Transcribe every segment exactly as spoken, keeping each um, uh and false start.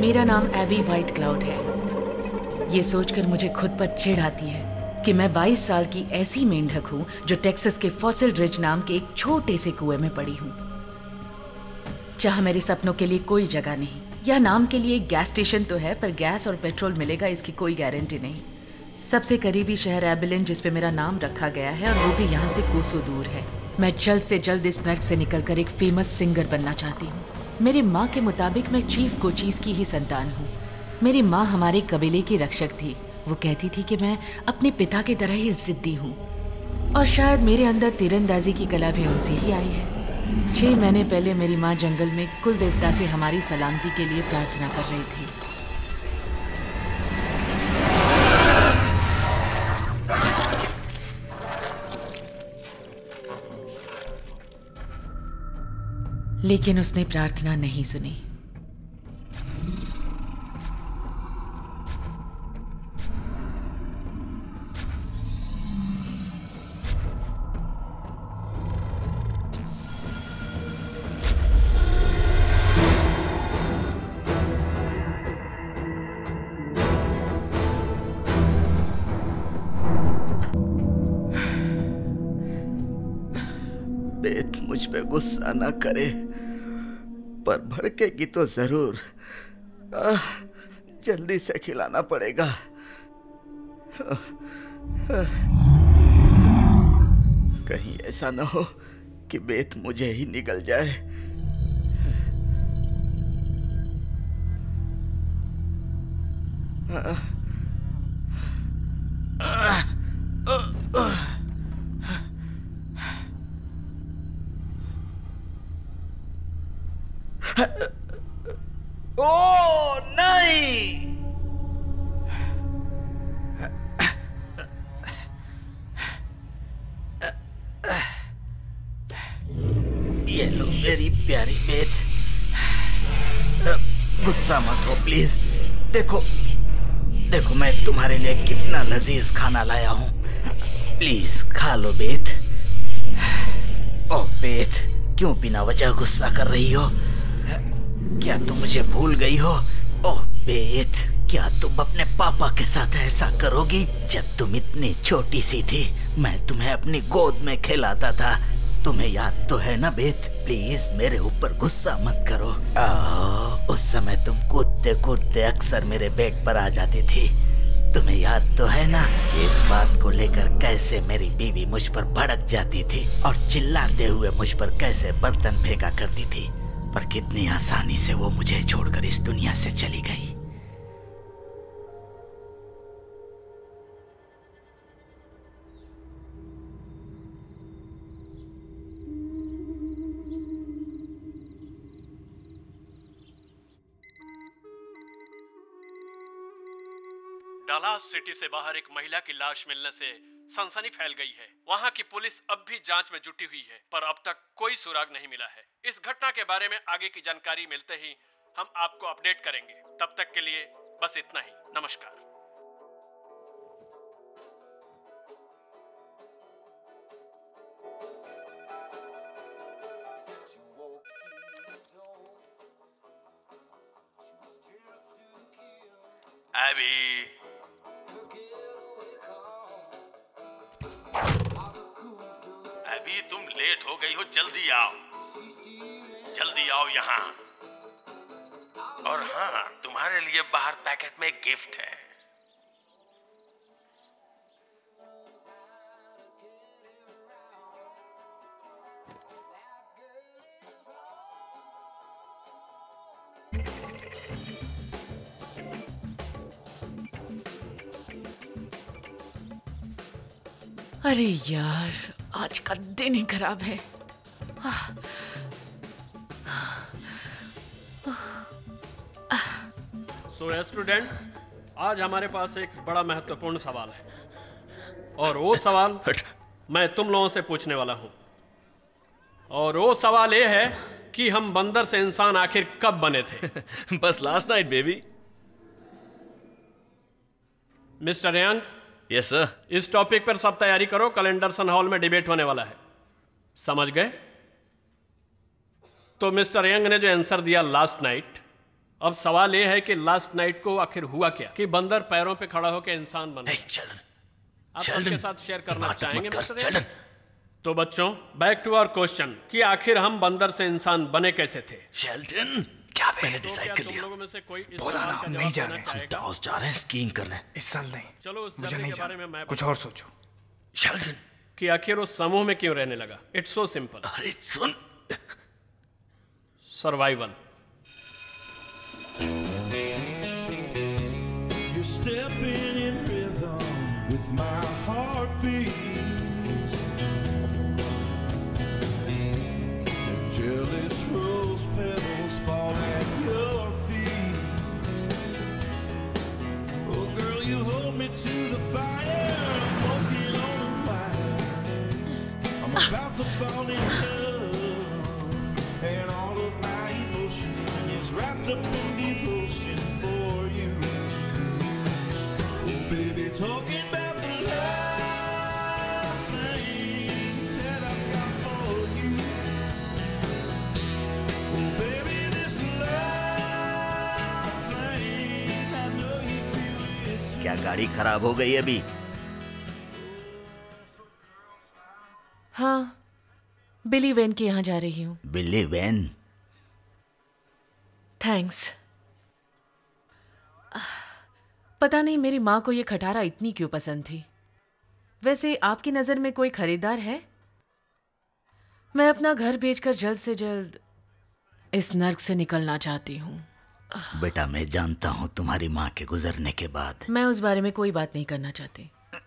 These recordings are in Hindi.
मेरा नाम एबी व्हाइट क्लाउड है। ये सोचकर मुझे खुद पर चिढ़ आती है कि मैं बाईस साल की ऐसी मेंढक हूँ जो टेक्सास के फॉसिल रिज नाम के एक छोटे से कुएं में पड़ी हूँ, जहाँ मेरे सपनों के लिए कोई जगह नहीं। यह नाम के लिए एक गैस स्टेशन तो है, पर गैस और पेट्रोल मिलेगा इसकी कोई गारंटी नहीं। सबसे करीबी शहर एबिलिन, जिस पे मेरा नाम रखा गया है, और वो भी यहाँ से कोसों दूर है। मैं जल्द से जल्द इस नर्क से निकलकर एक फेमस सिंगर बनना चाहती हूँ। मेरी माँ के मुताबिक मैं चीफ कोचीज की ही संतान हूँ। मेरी माँ हमारे कबीले की रक्षक थी। वो कहती थी कि मैं अपने पिता की तरह ही जिद्दी हूँ, और शायद मेरे अंदर तीरंदाजी की कला भी उनसे ही आई है। छह महीने पहले मेरी माँ जंगल में कुल देवता से हमारी सलामती के लिए प्रार्थना कर रही थी। लेकिन उसने प्रार्थना नहीं सुनी। बेत मुझ पे गुस्सा ना करे, पर भड़केगी तो जरूर। आ, जल्दी से खिलाना पड़ेगा। आ, आ, कहीं ऐसा ना हो कि बेत मुझे ही निगल जाए। आ, आ, आ, आ, ओ नहीं! ये लो मेरी प्यारी बेत। गुस्सा मत हो प्लीज। देखो देखो मैं तुम्हारे लिए कितना लजीज खाना लाया हूँ। प्लीज खा लो बेत। ओ बेत, क्यों बिना वजह गुस्सा कर रही हो? क्या तुम मुझे भूल गई हो? ओह बेत, क्या तुम अपने पापा के साथ ऐसा करोगी? जब तुम इतनी छोटी सी थी, मैं तुम्हें अपनी गोद में खिलाता था। तुम्हें याद तो है ना बेत? प्लीज मेरे ऊपर गुस्सा मत करो। आ, उस समय तुम कूदते कूदते अक्सर मेरे बेड पर आ जाती थी। तुम्हें याद तो है ना कि इस बात को लेकर कैसे मेरी बीवी मुझ पर भड़क जाती थी और चिल्लाते हुए मुझ पर कैसे बर्तन फेंका करती थी, पर कितनी आसानी से वो मुझे छोड़कर इस दुनिया से चली गई। डलास सिटी से बाहर एक महिला की लाश मिलने से सनसनी फैल गई है। वहां की पुलिस अब भी जांच में जुटी हुई है, पर अब तक कोई सुराग नहीं मिला है। इस घटना के बारे में आगे की जानकारी मिलते ही हम आपको अपडेट करेंगे। तब तक के लिए बस इतना ही। नमस्कार। एबी, एबी तुम लेट हो गई हो, जल्दी आओ, जल्दी आओ यहाँ। और हाँ, तुम्हारे लिए बाहर पैकेट में एक गिफ्ट है। अरे यार, आज का दिन ही खराब है। सो स्टूडेंट्स, आज हमारे पास एक बड़ा महत्वपूर्ण सवाल है, और वो सवाल मैं तुम लोगों से पूछने वाला हूं। और वो सवाल ये है कि हम बंदर से इंसान आखिर कब बने थे? बस last night baby. Mister young. Yes sir. इस टॉपिक पर सब तैयारी करो, कल एंडरसन हॉल में डिबेट होने वाला है। समझ गए? तो मिस्टर यंग ने जो आंसर दिया लास्ट नाइट, अब सवाल ये है कि लास्ट नाइट को आखिर हुआ क्या कि बंदर पैरों पे खड़ा होकर इंसान बन गया। शेल्डन, आप शेल्डन, सबके साथ शेयर करना नाटक चाहेंगे मत कर, मिस्टर शेल्डन। तो बच्चों, बैक टू आवर क्वेश्चन कि आखिर हम बंदर से इंसान बने कैसे थे? शेल्डन, क्या मैंने तो डिसाइड क्या कर तुम लिया। लोगों में से कोई इस बोला सवाल ना, का हम जवाब नहीं जा देना रहे। चाहेगा? टाउस जा रहे हैं स्कीइंग करने। इस साल नहीं। चलो उस मुझे जर्नी नहीं के बारे में जाना, मैं कुछ और सोचो। शेल्डन, कि आखिर उस समूह में क्यों रहने लगा? इट्स सो सिंपल, अरे सुन, survival. You're stepping in rhythm with my heartbeat. Jealous rose petals fall at your feet. Oh girl, you hold me to the fire. I'm walking on a wire. I'm about to fall in love, and all of my emotion is wrapped up in devotion for you. Baby, talking about the love thing that I've got for you. Oh, baby, this love thing, I know you feel it too. क्या गाड़ी खराब हो गई अभी? हाँ, बिली वेन के यहाँ जा रही हूँ। Billy Van? थैंक्स। पता नहीं मेरी माँ को ये खटारा इतनी क्यों पसंद थी। वैसे आपकी नज़र में कोई खरीदार है? मैं अपना घर बेचकर जल्द से जल्द इस नर्क से निकलना चाहती हूँ। बेटा, मैं जानता हूँ तुम्हारी माँ के गुजरने के बाद। मैं उस बारे में कोई बात नहीं करना चाहती।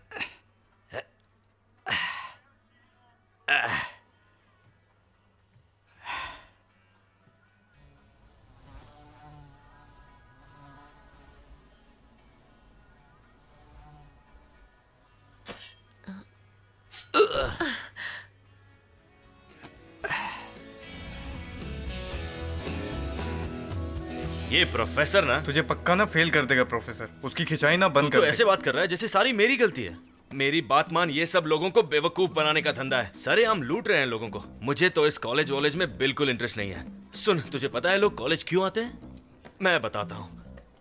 ये प्रोफेसर ना तुझे पक्का ना फेल कर देगा प्रोफेसर। उसकी खिंचाई ना बंद तू कर तो दे। ऐसे बात कर रहा है जैसे सारी मेरी गलती है। मेरी बात मान, ये सब लोगों को बेवकूफ बनाने का धंधा है। सरे हम लूट रहे हैं लोगों को। मुझे तो इस कॉलेज वॉलेज में बिल्कुल इंटरेस्ट नहीं है। सुन, तुझे पता है लोग कॉलेज क्यों आते हैं? मैं बताता हूँ।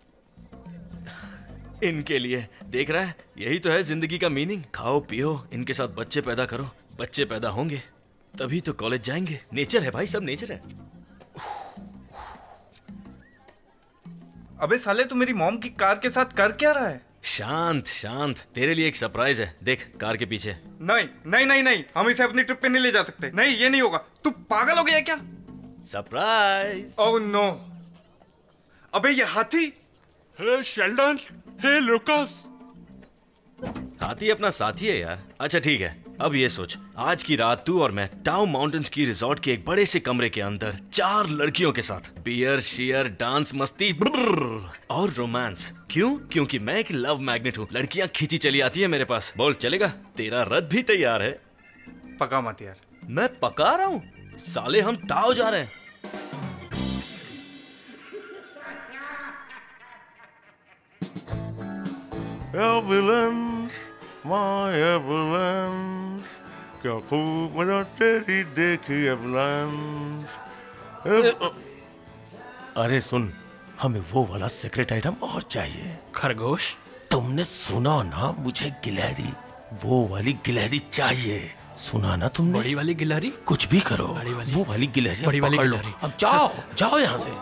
इनके लिए, देख रहा है, यही तो है जिंदगी का मीनिंग। खाओ पियो, इनके साथ बच्चे पैदा करो। बच्चे पैदा होंगे तभी तो कॉलेज जाएंगे। नेचर है भाई, सब नेचर है। अबे साले, तू मेरी मॉम की कार के साथ कर क्या रहा है? शांत शांत, तेरे लिए एक सरप्राइज है। देख कार के पीछे। नहीं नहीं नहीं नहीं, हम इसे अपनी ट्रिप पे नहीं ले जा सकते। नहीं, ये नहीं होगा। तू पागल हो गया क्या? सरप्राइज। Oh no. अबे ये हाथी। Hey Sheldon, hey Lucas. हाथी अपना साथी है यार। अच्छा ठीक है, अब ये सोच, आज की रात तू और मैं टाउ माउंटेन्स की रिजॉर्ट के एक बड़े से कमरे के अंदर चार लड़कियों के साथ बियर शियर डांस मस्ती और रोमांस। क्यों? क्योंकि मैं एक लव मैग्नेट हूँ। लड़कियां खींची चली आती है मेरे पास। बोल चलेगा? तेरा रथ भी तैयार है। पका मत यार। मैं पका रहा हूँ साले, हम टाउ जा रहे हैं। एम्बुलेंस, माय एम्बुलेंस, क्या खूब मजा तेरी देखी एम्बुलेंस। अरे सुन, हमें वो वाला सीक्रेट आइटम और चाहिए। खरगोश? तुमने सुना ना, मुझे गिलहरी, वो वाली गिलहरी चाहिए। सुना ना तुमने? बड़ी वाली गिलहरी? कुछ भी करो, बड़ी वाली? वो वाली गिलहरी बड़ी वाली पकड़ लो। गिलहरी। अब जाओ जाओ यहाँ से।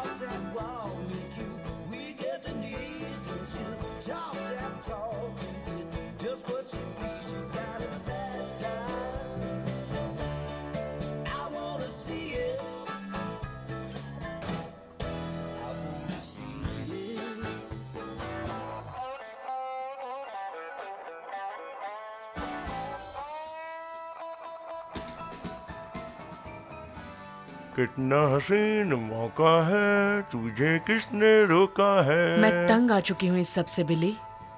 कितना हसीन मौका है, तुझे किसने रोका है। मैं तंग आ चुकी हूँ इस सब से बिली।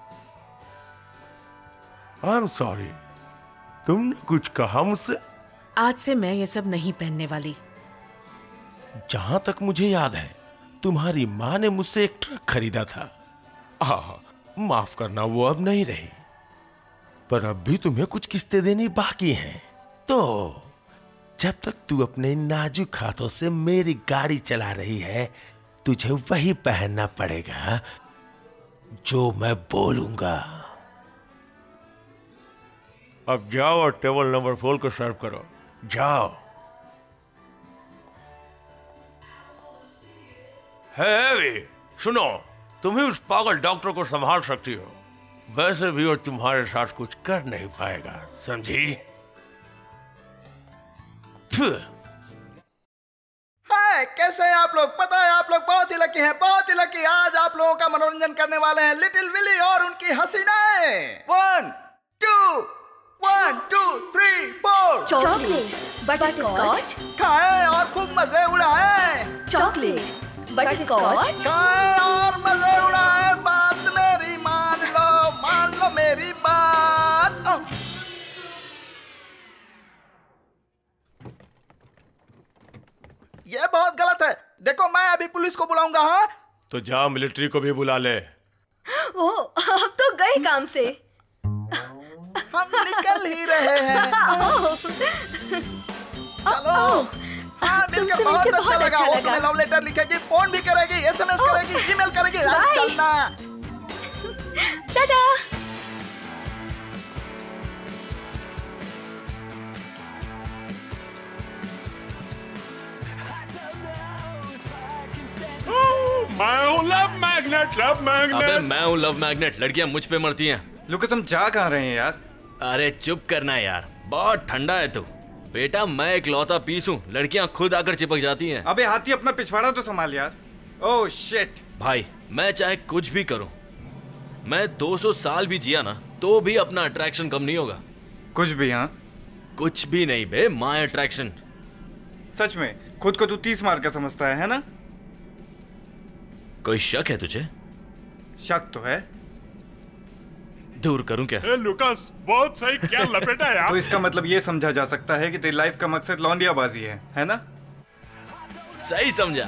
आई एम सॉरी, तुमने कुछ कहा मुझसे? आज से मैं ये सब नहीं पहनने वाली। जहां तक मुझे याद है, तुम्हारी माँ ने मुझसे एक ट्रक खरीदा था। हाँ, माफ करना, वो अब नहीं रही। पर अब भी तुम्हें कुछ किस्तें देनी बाकी हैं। तो जब तक तू अपने नाजुक हाथों से मेरी गाड़ी चला रही है, तुझे वही पहनना पड़ेगा जो मैं बोलूंगा। अब जाओ और टेबल नंबर फोर को सर्व करो, जाओ। है सुनो, तुम ही उस पागल डॉक्टर को संभाल सकती हो, वैसे भी वो तुम्हारे साथ कुछ कर नहीं पाएगा, समझी? हाय, कैसे हैं आप लोग? पता है आप लोग बहुत ही लकी हैं, बहुत ही लकी। आज आप लोगों का मनोरंजन करने वाले हैं लिटिल विली और उनकी हसीनाएं। One two one two three four. Chocolate, butterscotch, खाएं और खूब मजे उड़ाएं। चॉकलेट, बटरस्कॉच, खाएं और मजे उड़ाएं। बात मेरी मान लो, मान लो मेरी बात। ओ। ये बहुत गलत है। देखो, मैं अभी पुलिस को बुलाऊंगा। हाँ, तो जा मिलिट्री को भी बुला ले। ओ, अब तो गए काम से। हम निकल ही रहे हैं। चलो। हाँ, मिलकर बहुत अच्छा लगा। वो तुम्हें लव लेटर लिखेगी, फोन भी करेगी, एसएमएस करेगी, ईमेल करेगी। चलना। टाटा। मैं हूँ लव मैग्नेट, लव मैग्नेट। अबे मैं हूँ लव मैग्नेट, लड़कियां मुझ पे मरती हैं। लुकस, हम जा कहाँ रहे हैं यार? अरे चुप करना यार, बहुत ठंडा है तू। बेटा मैं एक लौता पीस हूँ, लड़कियां खुद आकर चिपक जाती हैं। अबे हाथी, अपना पिछवाड़ा तो संभाल यार। Oh shit. भाई मैं चाहे कुछ भी करूँ, मैं दो सौ साल भी जिया ना तो भी अपना अट्रैक्शन कम नहीं होगा। कुछ भी? हाँ, कुछ भी नहीं बे, माय अट्रैक्शन। सच में खुद को तू तीस मार का समझता है, है ना? कोई शक है तुझे? शक तो है। दूर करूं क्या? ए लुकास, बहुत सही क्या लपेटा यार। तो इसका मतलब ये समझा जा सकता है कि तेरी लाइफ का मकसद लौंडियाबाजी है, है ना? सही समझा।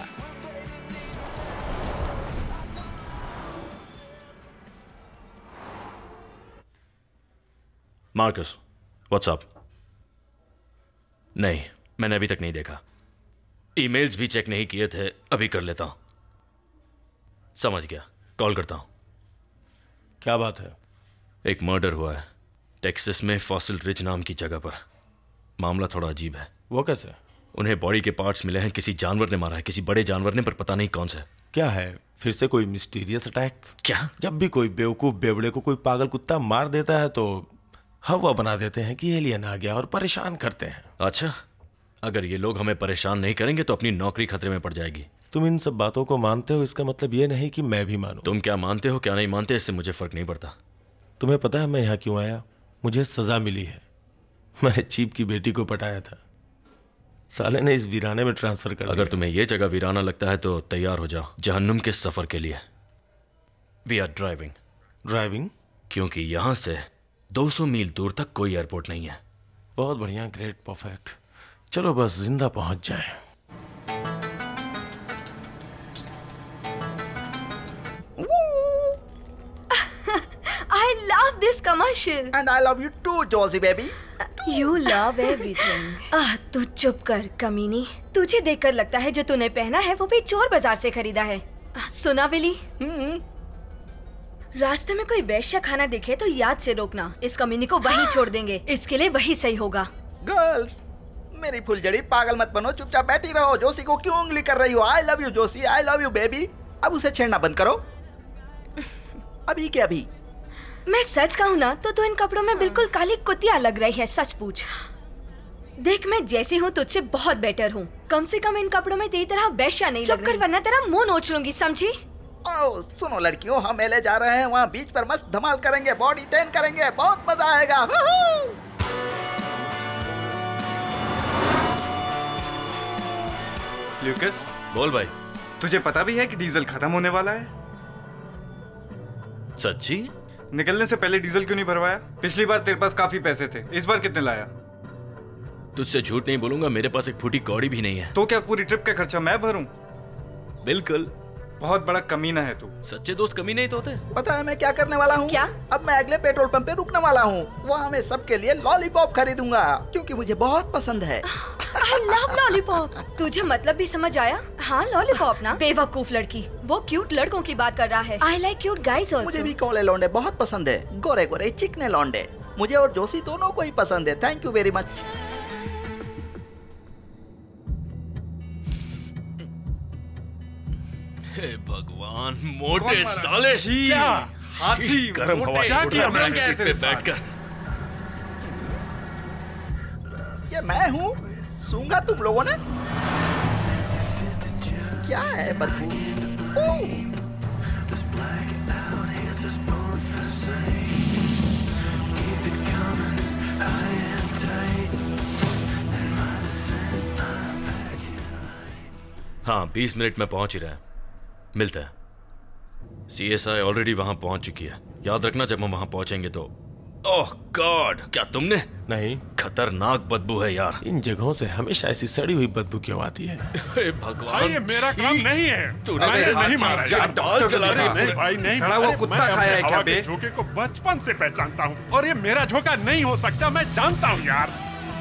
Marcus, what's up? नहीं, मैंने अभी तक नहीं देखा। ईमेल्स भी चेक नहीं किए थे, अभी कर लेता हूं। समझ गया, कॉल करता हूं। क्या बात है? एक मर्डर हुआ है टेक्सास में, फॉसिल रिज नाम की जगह पर। मामला थोड़ा अजीब है। वो कैसे? उन्हें बॉडी के पार्ट्स मिले हैं, किसी जानवर ने मारा है, किसी बड़े जानवर ने, पर पता नहीं कौन सा। क्या है, फिर से कोई मिस्टीरियस अटैक? क्या? जब भी कोई बेवकूफ बेवड़े को कोई पागल कुत्ता मार देता है तो हवा बना देते हैं कि एलियन आ गया और परेशान करते हैं। अच्छा, अगर ये लोग हमें परेशान नहीं करेंगे तो अपनी नौकरी खतरे में पड़ जाएगी। तुम इन सब बातों को मानते हो, इसका मतलब ये नहीं कि मैं भी मानूं। तुम क्या मानते हो क्या नहीं मानते, इससे मुझे फर्क नहीं पड़ता। तुम्हें पता है मैं यहाँ क्यों आया? मुझे सजा मिली है। मैंने चीप की बेटी को पटाया था, साले ने इस वीराने में ट्रांसफर कर दिया। अगर तुम्हें यह जगह वीराना लगता है तो तैयार हो जाओ जहन्नुम के सफर के लिए। We are driving. ड्राइविंग? क्योंकि यहाँ से दो सौ मील दूर तक कोई एयरपोर्ट नहीं है। बहुत बढ़िया, ग्रेट, परफेक्ट। चलो बस जिंदा पहुंच जाए। I love this commercial. And I love you too, Josie baby. You love everything. आह, तू चुप कर कमीनी। तुझे देखकर लगता है जो तूने पहना है वो भी चोर बाजार से खरीदा है। आह, सुना विली? रास्ते में कोई वैश्य खाना दिखे तो याद से रोकना, इस कमीनी को वहीं छोड़ देंगे। इसके लिए वही सही होगा। गर्ल्स, मेरी फुलझड़ी, पागल मत बनो, चुपचाप बैठी रहो। जोशी को क्यों उंगली कर रही हो? I love you Joshi, I love you baby. अब उसे छेड़ना बंद करो, अभी के अभी। मैं सच कहूँ ना तो तू इन कपड़ों में बिल्कुल काली कुतिया लग रही है। सच पूछ, देख मैं जैसी हूँ तुझसे बहुत बेटर हूँ। कम से कम इन कपड़ों में तेरी तरह वैश्या नहीं लग रही। चुप कर वरना तेरा मुंह नोच लूंगी, समझी? ओह सुनो लड़कियों, हम मेले जा रहे हैं, वहाँ बीच पर मस्त धमाल करेंगे, बॉडी टेन करेंगे, बहुत मजा आएगा। ल्यूकस, बोल भाई। तुझे पता भी है कि डीजल खत्म होने वाला है? सच्ची? निकलने से पहले डीजल क्यों नहीं भरवाया? पिछली बार तेरे पास काफी पैसे थे, इस बार कितने लाया? तुझसे झूठ नहीं बोलूंगा, मेरे पास एक फूटी कौड़ी भी नहीं है। तो क्या पूरी ट्रिप का खर्चा मैं भरूं? बिल्कुल। बहुत बड़ा कमीना है तू। सच्चे दोस्त कमी नहीं तो होते। पता है मैं क्या करने वाला हूँ? क्या? अब मैं अगले पेट्रोल पंप पे रुकने वाला हूँ, वहाँ मैं सबके लिए लॉलीपॉप खरीदूंगा क्योंकि मुझे बहुत पसंद है। I love lollipop. तुझे मतलब भी समझ आया? हाँ लॉलीपॉप ना। बेवकूफ लड़की, वो क्यूट लड़कों की बात कर रहा है। I like cute guys also. मुझे भी कौले लौंडे बहुत पसंद है, गोरे गोरे चिकने लौंडे। मुझे और जोशी दोनों को ही पसंद है। Thank you very much. हे भगवान, मोटे साले। क्या हाथी गरम हवा क्या छोड़ किया रहा है मैंने सीट पे तेरे साथ? बैठकर। ये मैं हूँ, सूंगा तुम लोगों ने। क्या है बदबू? ओह! हाँ, बीस मिनट में पहुंच ही रहा है। मिलता है। सीएसआई ऑलरेडी वहां पहुंच चुकी है। याद रखना, जब हम वहां पहुंचेंगे तो। ओह गॉड, क्या तुमने? नहीं, खतरनाक बदबू है यार। इन जगहों से हमेशा ऐसी सड़ी हुई बदबू क्यों आती है? हे भगवान, ये मेरा काम नहीं है। तूने मैंने मेरे हाथ नहीं से मारा क्या यार। बाल चला रही है? भाई नहीं, सड़ा हुआ अरे कुत्ता मैं खाया है अपने क्या हवा के बे? झोंके को बचपन से पहचानता हूँ और ये मेरा झोंका नहीं हो सकता, मैं जानता हूँ यार।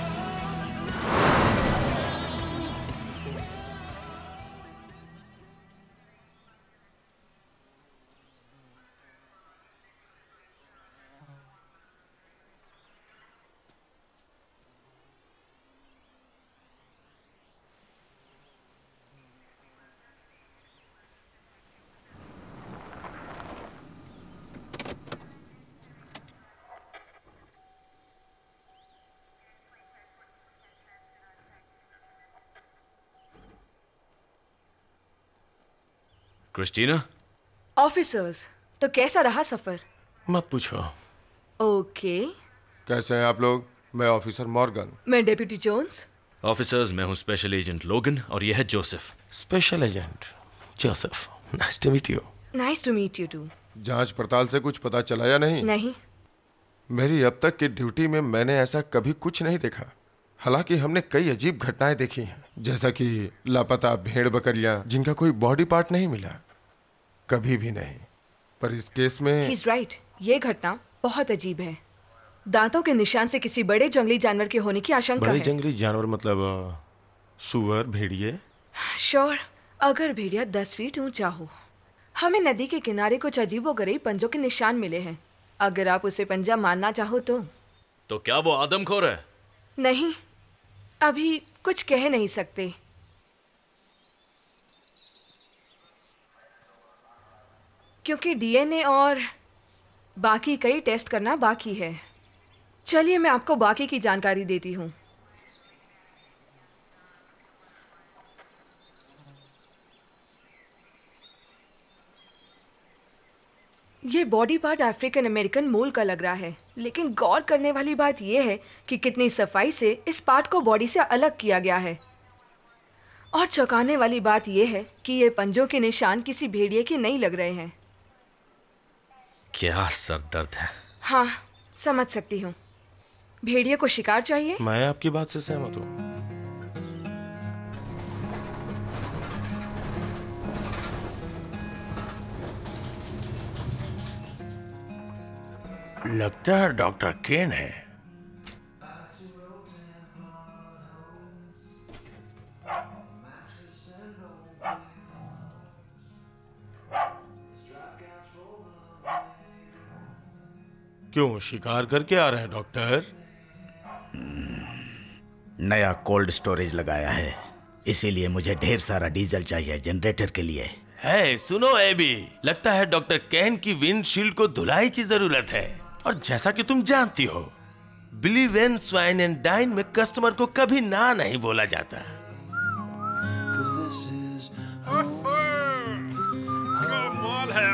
क्रिस्टीना? ऑफिसर्स, तो कैसा रहा सफर? मत पूछो। ओके। कैसे हैं आप लोग? मैं ऑफिसर मॉर्गन। मैं डेप्यूटी जोन्स। ऑफिसर्स, मैं हूँ स्पेशल एजेंट लोगन और यह है Joseph. Special agent Joseph, nice to meet you. Nice to meet you too. जांच पड़ताल से कुछ पता चला या नहीं? नहीं। मेरी अब तक की ड्यूटी में मैंने ऐसा कभी कुछ नहीं देखा। हालांकि हमने कई अजीब घटनाएं देखी हैं, जैसा कि लापता भेड़ बकरियां जिनका कोई बॉडी पार्ट नहीं मिला, कभी भी नहीं। पर इस केस में He's right, ये घटना बहुत अजीब है। दांतों के निशान से किसी बड़े जंगली जानवर के होने की आशंका बड़े है। जंगली जानवर मतलब अ, सुअर, भेड़िए? श्योर, अगर भेड़िया दस फीट ऊंचा हो। हमें नदी के किनारे कुछ अजीबोगरीब पंजों के निशान मिले हैं। अगर आप उसे पंजा मानना चाहो तो। तो क्या वो आदमखोर है? नहीं, अभी कुछ कह नहीं सकते। क्योंकि डीएनए और बाकी कई टेस्ट करना बाकी है। चलिए मैं आपको बाकी की जानकारी देती हूँ। ये बॉडी पार्ट अफ्रीकन अमेरिकन मूल का लग रहा है, लेकिन गौर करने वाली बात यह है कि कितनी सफाई से इस पार्ट को बॉडी से अलग किया गया है। और चौंकाने वाली बात यह है कि ये पंजों के निशान किसी भेड़िए के नहीं लग रहे हैं। क्या सर दर्द है। हाँ, समझ सकती हूँ। भेड़िए को शिकार चाहिए। मैं आपकी बात से सहमत हूँ। लगता है डॉक्टर केन है। क्यों, शिकार करके आ रहे हैं डॉक्टर? नया कोल्ड स्टोरेज लगाया है, इसीलिए मुझे ढेर सारा डीजल चाहिए जनरेटर के लिए। है, सुनो एबी, लगता है डॉक्टर केन की विंडशील्ड को धुलाई की जरूरत है। और जैसा कि तुम जानती हो, believe in swine and dine में कस्टमर को कभी ना नहीं बोला जाता। कमाल है।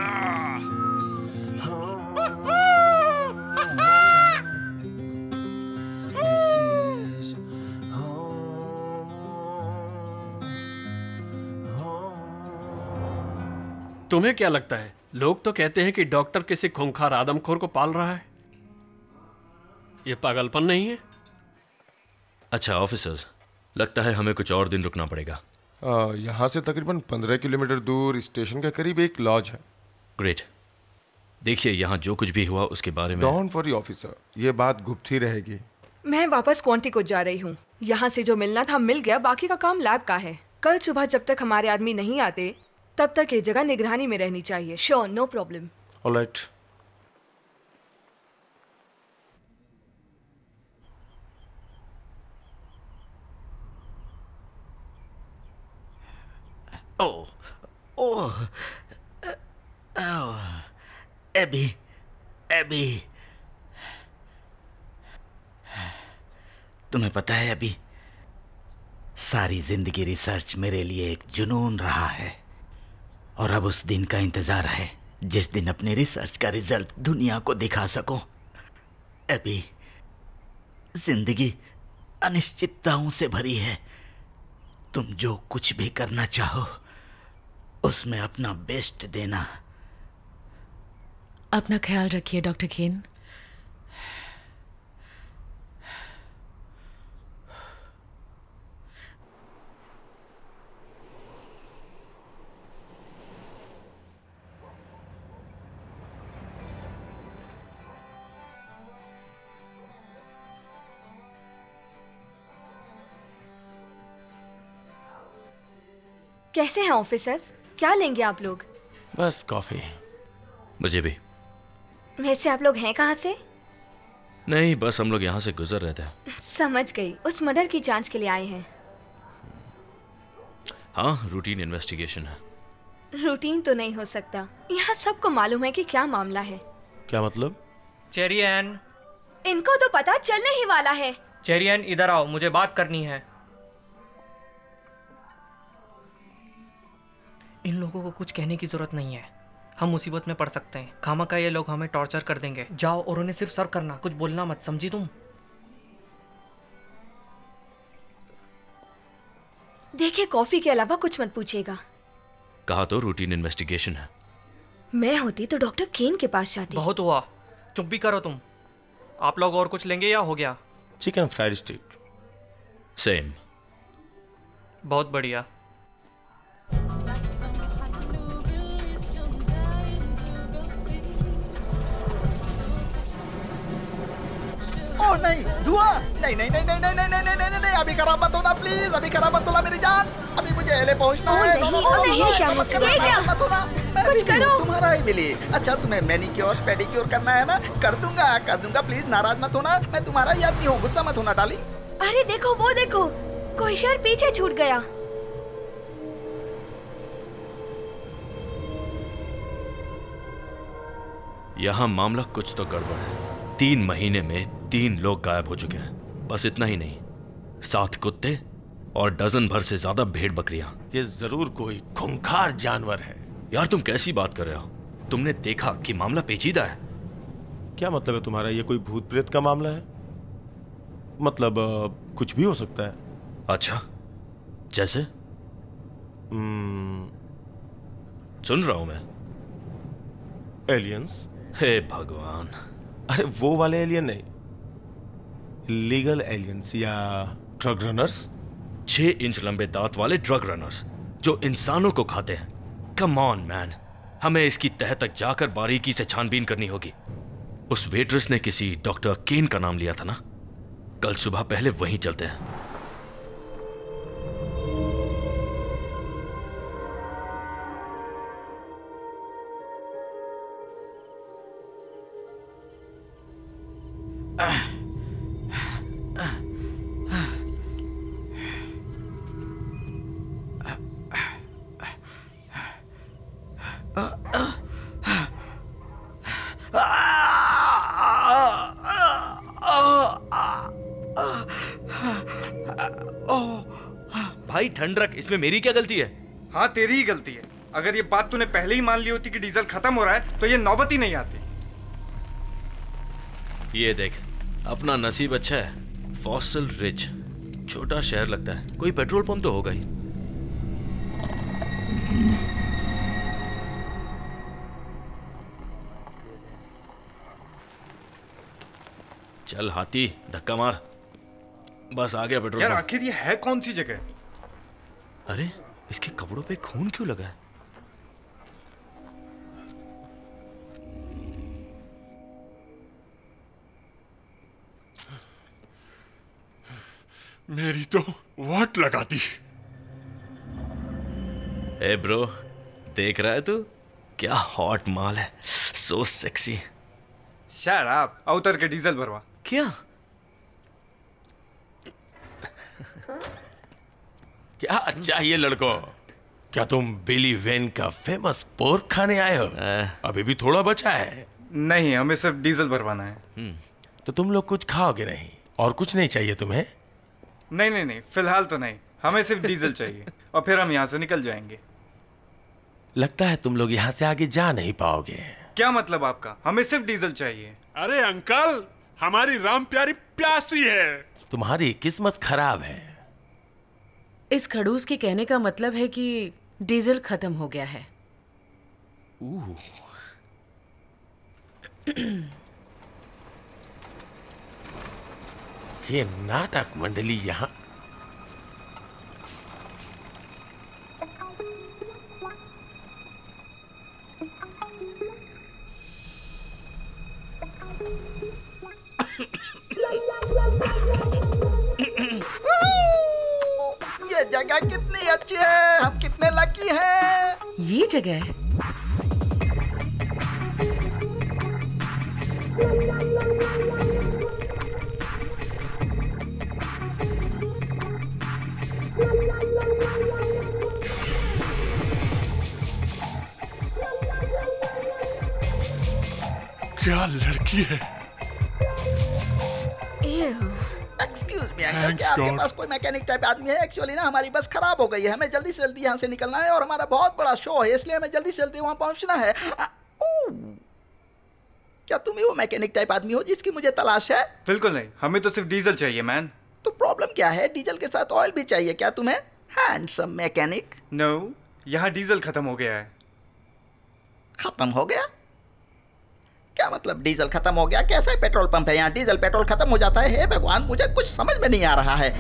तुम्हें क्या लगता है? लोग तो कहते हैं कि डॉक्टर किसी खूंखार आदमखोर को पाल रहा है। ये पागलपन नहीं है? अच्छा ऑफिसर्स, लगता है हमें कुछ और दिन रुकना पड़ेगा। आ, यहाँ से तकरीबन पंद्रह किलोमीटर दूर स्टेशन के करीब एक लॉज है। ग्रेट। देखिए, यहाँ जो कुछ भी हुआ उसके बारे में। डोंट वरी ऑफिसर, ये बात गुप्त ही रहेगी। मैं वापस क्वांटिको जा रही हूँ। यहाँ से जो मिलना था मिल गया, बाकी का काम लैब का है। कल सुबह जब तक हमारे आदमी नहीं आते तब तक ये जगह निगरानी में रहनी चाहिए। Sure, no problem. Alright. Oh oh oh, Abby Abby, तुम्हें पता है अभी, सारी जिंदगी रिसर्च मेरे लिए एक जुनून रहा है और अब उस दिन का इंतजार है जिस दिन अपनी रिसर्च का रिजल्ट दुनिया को दिखा सकूं। अभी जिंदगी अनिश्चितताओं से भरी है। तुम जो कुछ भी करना चाहो उसमें अपना बेस्ट देना। अपना ख्याल रखिए डॉक्टर केन। कैसे हैं ऑफिसर्स? क्या लेंगे आप लोग? बस कॉफी। मुझे भी। वैसे आप लोग हैं कहाँ से? नहीं, बस हम लोग यहाँ से गुजर रहे थे। समझ गई, उस मर्डर की जांच के लिए आए हैं। हाँ, रूटीन इन्वेस्टिगेशन है। रूटीन तो नहीं हो सकता, यहाँ सबको मालूम है कि क्या मामला है। क्या मतलब? चेरियन, इनको तो पता चलने ही वाला है। चेरियन इधर आओ, मुझे बात करनी है। इन लोगों को कुछ कहने की जरूरत नहीं है, हम मुसीबत में पड़ सकते हैं। खामखा ये लोग हमें टॉर्चर कर देंगे। जाओ और उन्हें सिर्फ सर्व करना, कुछ बोलना मत, समझी तुम? देखिए, कॉफी के अलावा कुछ मत पूछिएगा। कहा तो रूटीन इन्वेस्टिगेशन है। मैं होती तो डॉक्टर केन के पास जाती। बहुत हुआ, चुप भी करो तुम। आप लोग और कुछ लेंगे या हो गया? Chicken fried stick. सेम। बहुत बढ़िया। ओह नहीं, धुआं! नहीं नहीं नहीं नहीं नहीं नहीं नहीं नहीं नहीं नहीं, अभी खराब मत होना प्लीज, अभी खराब मत होना मेरी जान। अभी मुझे एले पहुंचना है। नहीं, नहीं, क्या मुश्किल है? क्या? मत होना, मैं कुछ भी करो। तुम्हारा ही मिली। अच्छा, तुम्हें मैनिक्योर पेडिक्योर करना है ना? कर दूंगा कर दूंगा, प्लीज नाराज मत होना। मैं तुम्हारा ही आदमी हूँ, गुस्सा मत होना डाली। अरे देखो, वो देखो, कोई शहर पीछे छूट गया। यहाँ मामला कुछ तो गड़बड़ है। तीन महीने में तीन लोग गायब हो चुके हैं। बस इतना ही नहीं, सात कुत्ते और डजन भर से ज्यादा भेड़ बकरियां। ये जरूर कोई खूंखार जानवर है। यार तुम कैसी बात कर रहे हो? तुमने देखा कि मामला पेचीदा है। क्या मतलब है तुम्हारा? ये कोई भूत प्रेत का मामला है? मतलब आ, कुछ भी हो सकता है। अच्छा, जैसे? hmm, सुन रहा हूं मैं। एलियंस। हे भगवान। अरे वो वाले एलियन नहीं, लीगल एलियंस या ड्रग रनर्स। छह इंच लंबे दांत वाले ड्रग रनर्स जो इंसानों को खाते हैं। कम ऑन मैन, हमें इसकी तह तक जाकर बारीकी से छानबीन करनी होगी। उस वेट्रेस ने किसी डॉक्टर केन का नाम लिया था ना? कल सुबह पहले वहीं चलते हैं। भाई ठंड रख, इसमें मेरी क्या गलती है? हाँ, तेरी ही गलती है। अगर ये बात तूने पहले ही मान ली होती कि डीजल खत्म हो रहा है तो ये नौबत ही नहीं आती। ये देख, अपना नसीब अच्छा है। फॉसिल रिज, छोटा शहर लगता है, कोई पेट्रोल पंप तो होगा ही। चल हाथी, धक्का मार। बस आ गया पेट्रोल यार पंप। आखिर ये है कौन सी जगह? अरे इसके कपड़ों पे खून क्यों लगा है? मेरी तो वाट लगा दी। ए ब्रो, देख रहा है तू? क्या हॉट माल है, सो सेक्सी। शट अप, उतर के डीजल भरवा। क्या क्या चाहिए लड़को? क्या तुम बिली वेन का फेमस पोर्क खाने आए हो? अभी भी थोड़ा बचा है। नहीं, हमें सिर्फ डीजल भरवाना है। तो तुम लोग कुछ खाओगे नहीं और कुछ नहीं चाहिए तुम्हें? नहीं नहीं नहीं, फिलहाल तो नहीं, हमें सिर्फ डीजल चाहिए और फिर हम यहाँ से निकल जाएंगे। लगता है तुम लोग यहाँ से आगे जा नहीं पाओगे। क्या मतलब आपका? हमें सिर्फ डीजल चाहिए। अरे अंकल, हमारी राम प्यारी प्यासी है। तुम्हारी किस्मत खराब है। इस खड़ूस के कहने का मतलब है कि डीजल खत्म हो गया है। ये नाटक मंडली यहाँ ये जगह कितनी अच्छी है, हम कितने लकी हैं। ये जगह है। क्या लड़की है। एक्सक्यूज मी अंकल, क्या आपके पास कोई मैकेनिक टाइप आदमी है? एक्चुअली ना हमारी बस खराब हो गई है, हमें जल्दी से जल्दी यहाँ से निकलना है और हमारा बहुत बड़ा शो है, इसलिए हमें जल्दी से जल्दी वहाँ पहुँचना है। आ, क्या तुम ही वो मैकेनिक टाइप आदमी हो जिसकी मुझे तलाश है? बिल्कुल नहीं, हमें तो सिर्फ डीजल चाहिए मैन। तो प्रॉब्लम क्या है? डीजल के साथ ऑयल भी चाहिए क्या तुम्हें, हैंडसम मैकेनिक? नो, यहाँ डीजल खत्म हो गया है। खत्म हो गया? क्या मतलब डीजल खत्म हो गया? कैसा पेट्रोल पंप है यहाँ, डीजल पेट्रोल खत्म हो जाता है? हे भगवान, मुझे कुछ समझ में नहीं आ रहा है।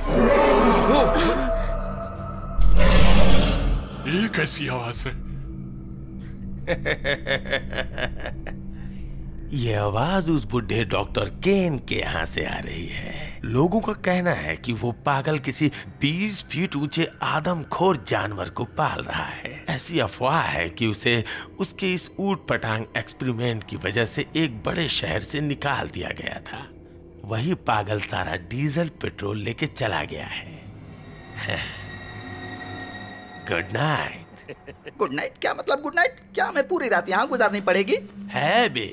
ये कैसी आवाज है? ये आवाज उस बुढ़े डॉक्टर केन के यहाँ से आ रही है। लोगों का कहना है कि वो पागल किसी बीस फीट ऊंचे आदमखोर जानवर को पाल रहा है। ऐसी अफवाह है कि उसे उसके इस ऊट पटांग एक्सपेरिमेंट की वजह से एक बड़े शहर से निकाल दिया गया था। वही पागल सारा डीजल पेट्रोल लेके चला गया है। Good night. Good night? क्या मतलब गुड नाइट? क्या हमें पूरी रात यहाँ गुजारनी पड़ेगी? है बे,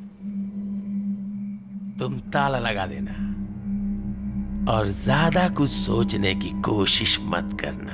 तुम ताला लगा देना और ज्यादा कुछ सोचने की कोशिश मत करना।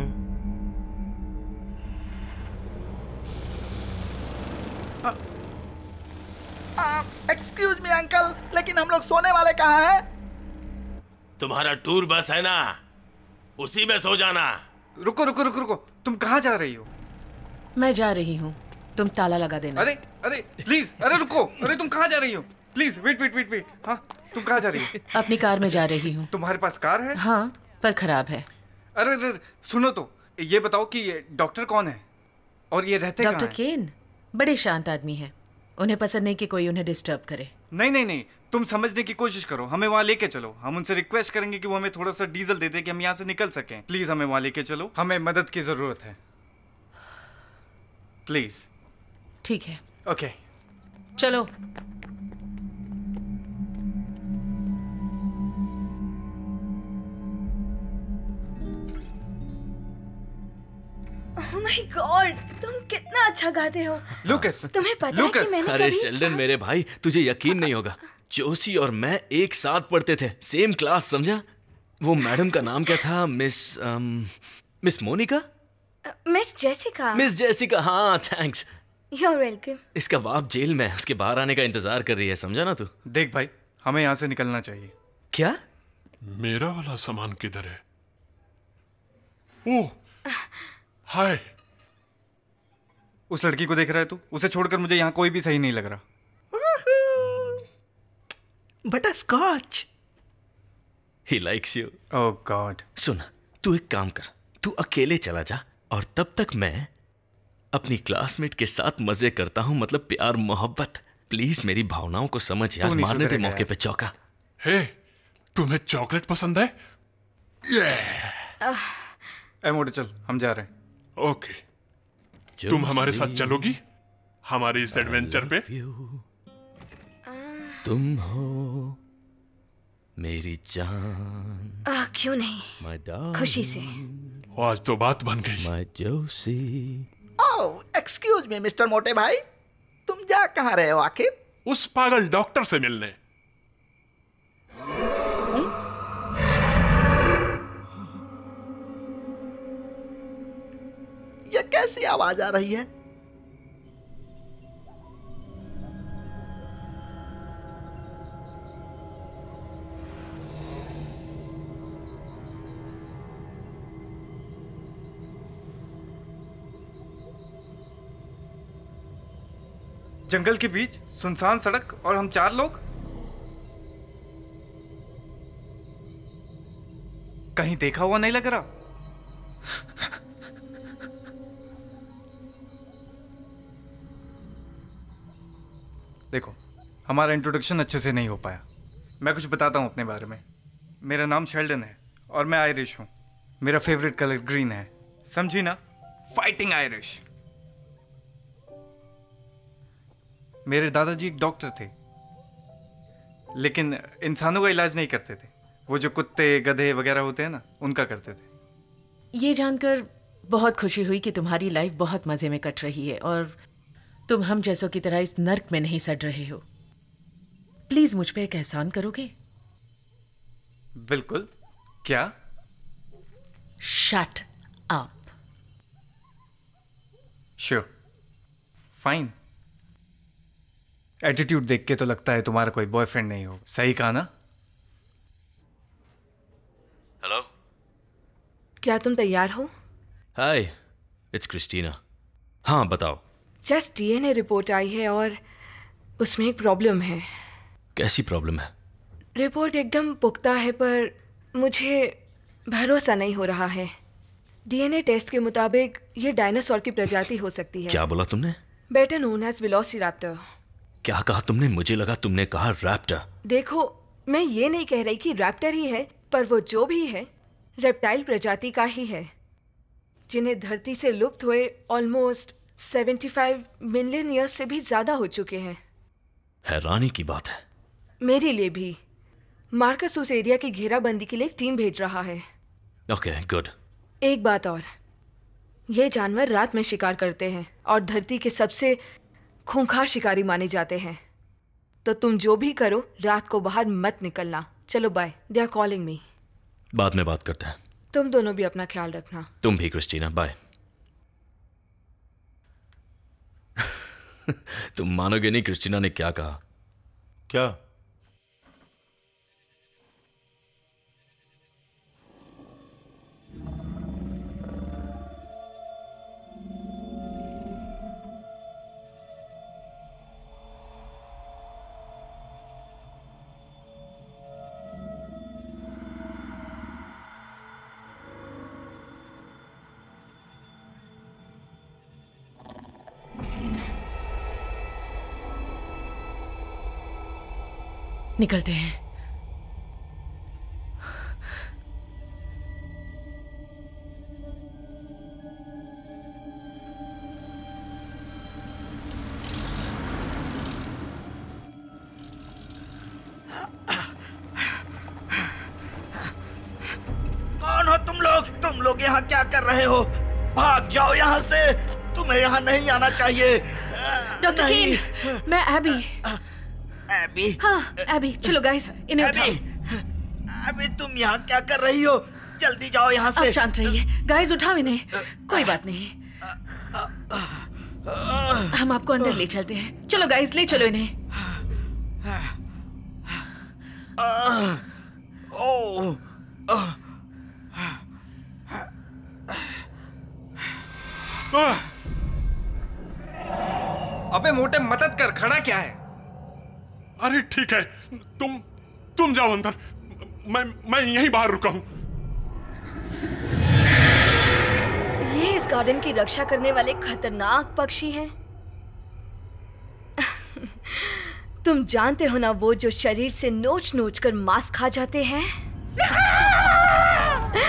एक्सक्यूज मी अंकल, लेकिन हम लोग सोने वाले कहाँ हैं? तुम्हारा टूर बस है ना, उसी में सो जाना। रुको रुको रुको रुको, तुम कहाँ जा रही हो? मैं जा रही हूँ, तुम ताला लगा देना। अरे अरे प्लीज, अरे रुको, अरे तुम कहाँ जा रही हो? Please wait wait wait wait. हाँ, तुम कहाँ जा रही हो? अपनी कार में जा रही हूँ। तुम्हारे पास कार है? हाँ, पर खराब है। अरे अरे सुनो तो, ये बताओ कि ये डॉक्टर कौन है और ये रहते कहाँ हैं? डॉक्टर केन बड़े शांत आदमी हैं। उन्हें पसंद नहीं कि कोई उन्हें डिस्टर्ब करे। नहीं नहीं नहीं, तुम समझने की कोशिश करो, हमें वहाँ लेके चलो। हम उनसे रिक्वेस्ट करेंगे कि वो हमें थोड़ा सा डीजल दे दे कि हम यहाँ से निकल सकें। प्लीज हमें वहाँ लेके चलो, हमें मदद की जरूरत है, प्लीज। ठीक है, ओके चलो। Oh my God, तुम कितना अच्छा गाते हो। लूकस, तुम्हें पता है कि मैंने अरे कभी... शेल्डन मेरे भाई, तुझे यकीन नहीं होगा, जोशी और मैं एक साथ पढ़ते थे, सेम क्लास, समझा? वो मैडम का नाम क्या था? Miss miss Monica? Miss Jessica. Miss Jessica, हाँ, थैंक्स। You're welcome। इसका बाप जेल में है, उसके बाहर आने का इंतजार कर रही है, समझा ना तू? देख भाई, हमें यहाँ से निकलना चाहिए। क्या? मेरा वाला सामान किधर है? ओह, हाय। उस लड़की को देख रहा है तू? उसे छोड़कर मुझे यहाँ कोई भी सही नहीं लग रहा। Butterscotch. He likes you। Oh God। सुन, तू एक काम कर, तू अकेले चला जा और तब तक मैं अपनी क्लासमेट के साथ मजे करता हूँ, मतलब प्यार मोहब्बत। प्लीज मेरी भावनाओं को समझ यार, मारने दे मौके पे चौका। हे, तुम्हें चॉकलेट पसंद है? ए मोटे चल, हम जा रहे हैं। ओके, तुम हमारे साथ चलोगी हमारे इस एडवेंचर पे? तुम हो मेरी जान। आ, क्यों नहीं, खुशी से। आज तो बात बन गई। My Joshi. Oh, excuse me mister मोटे भाई, तुम जा कहाँ रहे हो आखिर? उस पागल डॉक्टर से मिलने। ये कैसी आवाज आ रही है? जंगल के बीच सुनसान सड़क और हम चार लोग। कहीं देखा हुआ नहीं लग रहा। देखो, हमारा इंट्रोडक्शन अच्छे से नहीं हो पाया। मैं कुछ बताता हूं अपने बारे में। मेरा नाम शेल्डन है और मैं आयरिश हूं। मेरा फेवरेट कलर ग्रीन है, समझी ना? Fighting Irish. मेरे दादाजी एक डॉक्टर थे, लेकिन इंसानों का इलाज नहीं करते थे। वो जो कुत्ते गधे वगैरह होते हैं ना, उनका करते थे। ये जानकर बहुत खुशी हुई कि तुम्हारी लाइफ बहुत मजे में कट रही है और तुम हम जैसों की तरह इस नर्क में नहीं सड़ रहे हो। प्लीज मुझ पे एक एहसान करोगे? बिल्कुल। क्या? Shut up. Sure, fine. Attitude देख के तो लगता है तुम्हारा कोई बॉयफ्रेंड नहीं हो। सही कहा ना? हेलो, क्या तुम तैयार हो? Hi, it's Christina. हाँ बताओ। जस्ट डीएनए रिपोर्ट आई है और उसमें एक प्रॉब्लम है। कैसी प्रॉब्लम है? रिपोर्ट एकदम पुख्ता है पर मुझे भरोसा नहीं हो रहा है। डीएनए टेस्ट के मुताबिक ये डायनासोर की प्रजाति हो सकती है। क्या बोला तुमने? Better known as velociraptor. क्या कहा तुमने? मुझे लगा तुमने कहा रैप्टर। देखो, मैं ये नहीं कह रही कि रैप्टर ही है, पर वो जो भी है रेप्टाइल प्रजाति का ही है, जिन्हें धरती से लुप्त हुए ऑलमोस्ट पचहत्तर मिलियन ईयर्स से भी ज्यादा हो चुके हैं। हैरानी की बात है। मेरे लिए भी। मार्कस उस एरिया की घेराबंदी के लिए एक टीम भेज रहा है। Okay, good. एक बात और, ये जानवर रात में शिकार करते हैं और धरती के सबसे खूंखार शिकारी माने जाते हैं। तो तुम जो भी करो, रात को बाहर मत निकलना। चलो bye, they are calling me. बाद में बात करते हैं। तुम दोनों भी अपना ख्याल रखना। तुम भी क्रिस्टीना, बाय। तुम मानोगे नहीं क्रिस्टीना ने क्या कहा। क्या? निकलते हैं। कौन हो तुम लोग? तुम लोग यहाँ क्या कर रहे हो? भाग जाओ यहाँ से, तुम्हें यहाँ नहीं आना चाहिए। डॉक्टर कीन, मैं एबी। एबी? हाँ, एबी। चलो गाइस, इन्हें उठाओ। एबी, तुम यहाँ क्या कर रही हो? जल्दी जाओ यहाँ से। अब शांत रहिए। गाइस, उठाओ इन्हें। कोई बात नहीं, हम आपको अंदर ले चलते हैं। चलो गाइस, ले चलो इन्हें। ओह, अबे मोटे, मदद कर। खड़ा क्या है? अरे ठीक है, तुम तुम जाओ अंदर, मैं मैं यहीं बाहर रुका हूं। ये इस गार्डन की रक्षा करने वाले खतरनाक पक्षी हैं। तुम जानते हो ना, वो जो शरीर से नोच नोच कर मांस खा जाते हैं।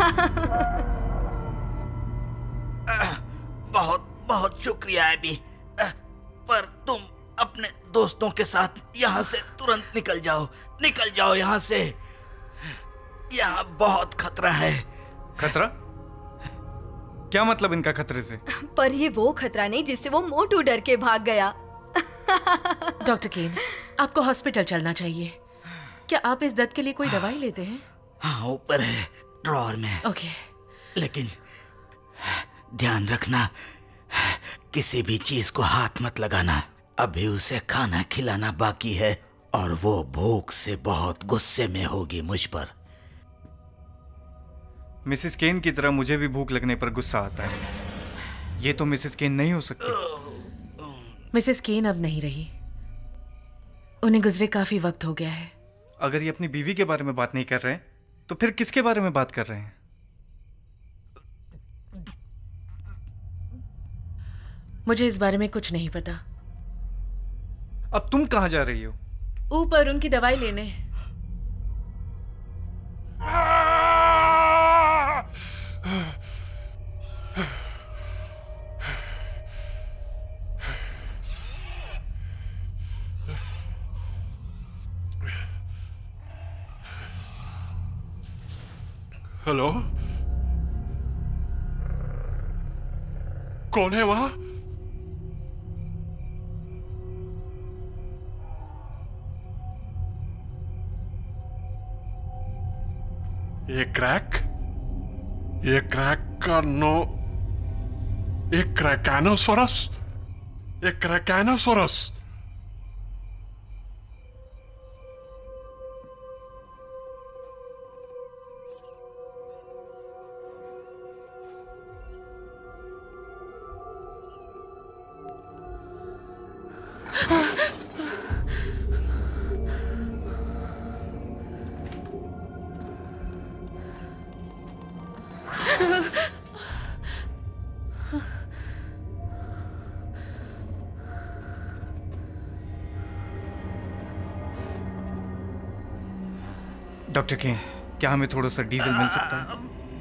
बहुत बहुत शुक्रिया एबी, पर तुम अपने दोस्तों के साथ यहाँ से तुरंत निकल जाओ, निकल जाओ यहाँ से। यहाँ बहुत खतरा है। खतरा? क्या मतलब इनका खतरे से? पर ये वो खतरा नहीं जिससे वो मोटू डर के भाग गया। डॉक्टर केन, आपको हॉस्पिटल चलना चाहिए। क्या आप इस दर्द के लिए कोई दवाई लेते हैं? हाँ, ऊपर है ड्रॉअर में। ओके। लेकिन ध्यान रखना, किसी भी चीज को हाथ मत लगाना। अभी उसे खाना खिलाना बाकी है और वो भूख से बहुत गुस्से में होगी मुझ पर। मिसेस केन की तरह मुझे भी भूख लगने पर गुस्सा आता है। ये तो मिसेस केन नहीं हो सकती। मिसेस केन अब नहीं रही, उन्हें गुजरे काफी वक्त हो गया है। अगर ये अपनी बीवी के बारे में बात नहीं कर रहे हैं तो फिर किसके बारे में बात कर रहे हैं? मुझे इस बारे में कुछ नहीं पता। अब तुम कहां जा रही हो? ऊपर उनकी दवाई लेने। हेलो, कौन है वहां? ये क्रैक, ये क्रैक का नो, एक क्रैकानोसोरस, एक क्रैकानोसोरस। डॉक्टर केन, क्या हमें थोड़ा सा डीजल मिल सकता है?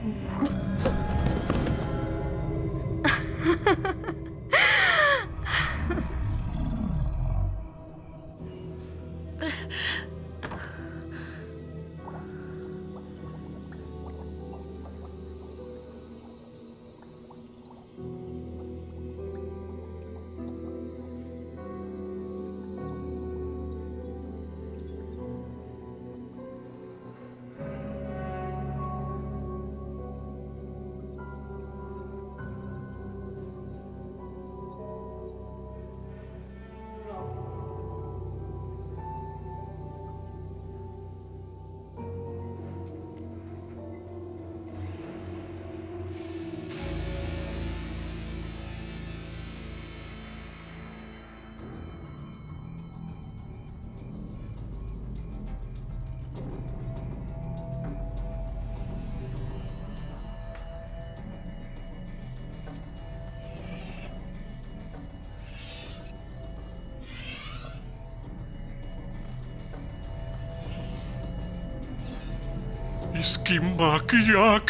इसकी मां की आंख।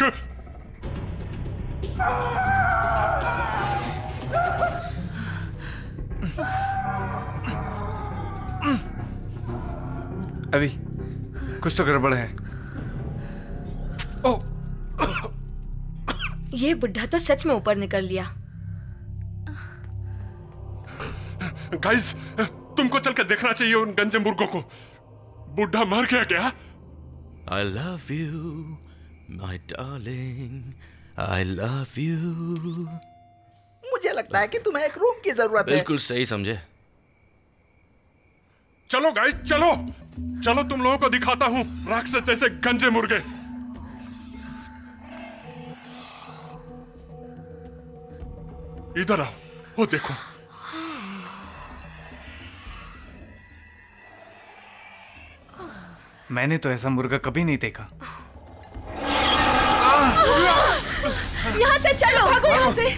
अभी कुछ तो गड़बड़ है। ओ, ये बुढ़ा तो सच में ऊपर निकल लिया। गाइस, तुमको चल के देखना चाहिए उन गंजे मुर्गों को। बुढ़ा मर गया क्या? I love you, my darling. I love you. मुझे लगता है कि तुम्हें एक रूम की जरूरत है। बिल्कुल सही समझे। चलो गाइस, चलो चलो, तुम लोगों को दिखाता हूँ राक्षस जैसे गंजे मुर्गे। इधर आओ, वो देखो। मैंने तो ऐसा मुर्गा कभी नहीं देखा। यहाँ से चलो, भागो यहाँ से।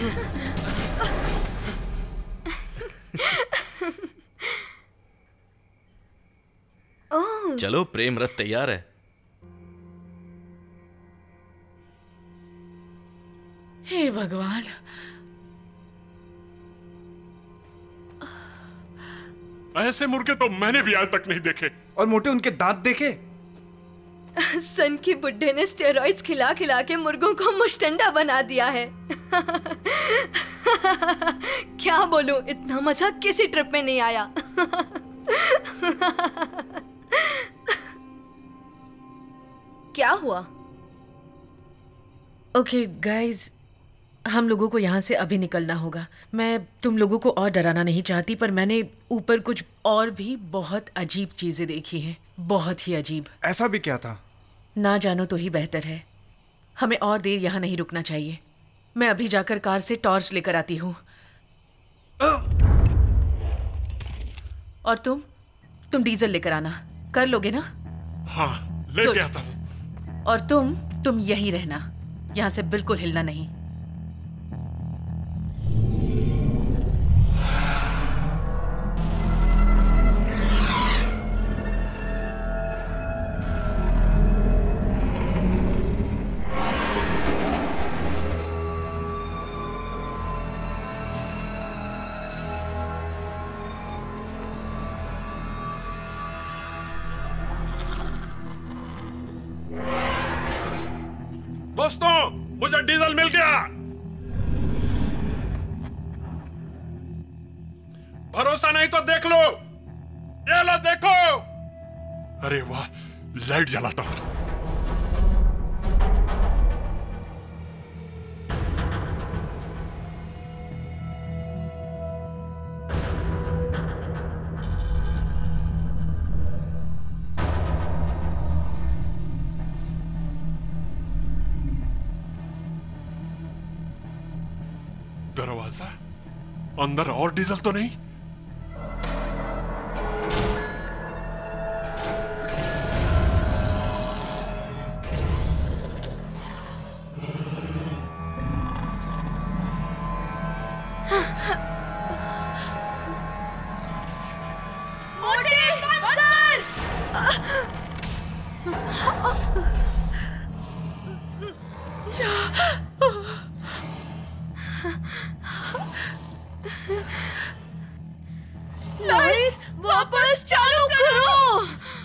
चलो, प्रेम रथ तैयार है। हे भगवान। ऐसे मुर्गे तो मैंने भी आज तक नहीं देखे। और मोटे उनके दांत देखे? सन की बुड्ढे ने स्टेरॉइड्स खिला खिला के मुर्गों को मुश्तंडा बना दिया है। क्या बोलूं, इतना मजा किसी ट्रिप में नहीं आया। क्या हुआ? ओके गाइज, हम लोगों को यहाँ से अभी निकलना होगा। मैं तुम लोगों को और डराना नहीं चाहती, पर मैंने ऊपर कुछ और भी बहुत अजीब चीजें देखी हैं। बहुत ही अजीब। ऐसा भी क्या था? ना जानो तो ही बेहतर है। हमें और देर यहाँ नहीं रुकना चाहिए। मैं अभी जाकर कार से टॉर्च लेकर आती हूँ। और तुम तुम डीजल लेकर आना। कर लोगे ना? हाँ, लेके आता हूँ। और तुम तुम यहीं रहना, यहाँ से बिल्कुल हिलना नहीं। दोस्तों, मुझे डीजल मिल गया। भरोसा नहीं तो देख लो। ये लो, देखो। अरे वाह, लाइट जलाता हूं। दरवाजा अंदर और डीजल तो नहीं? लाइट्स वापस चालू करो।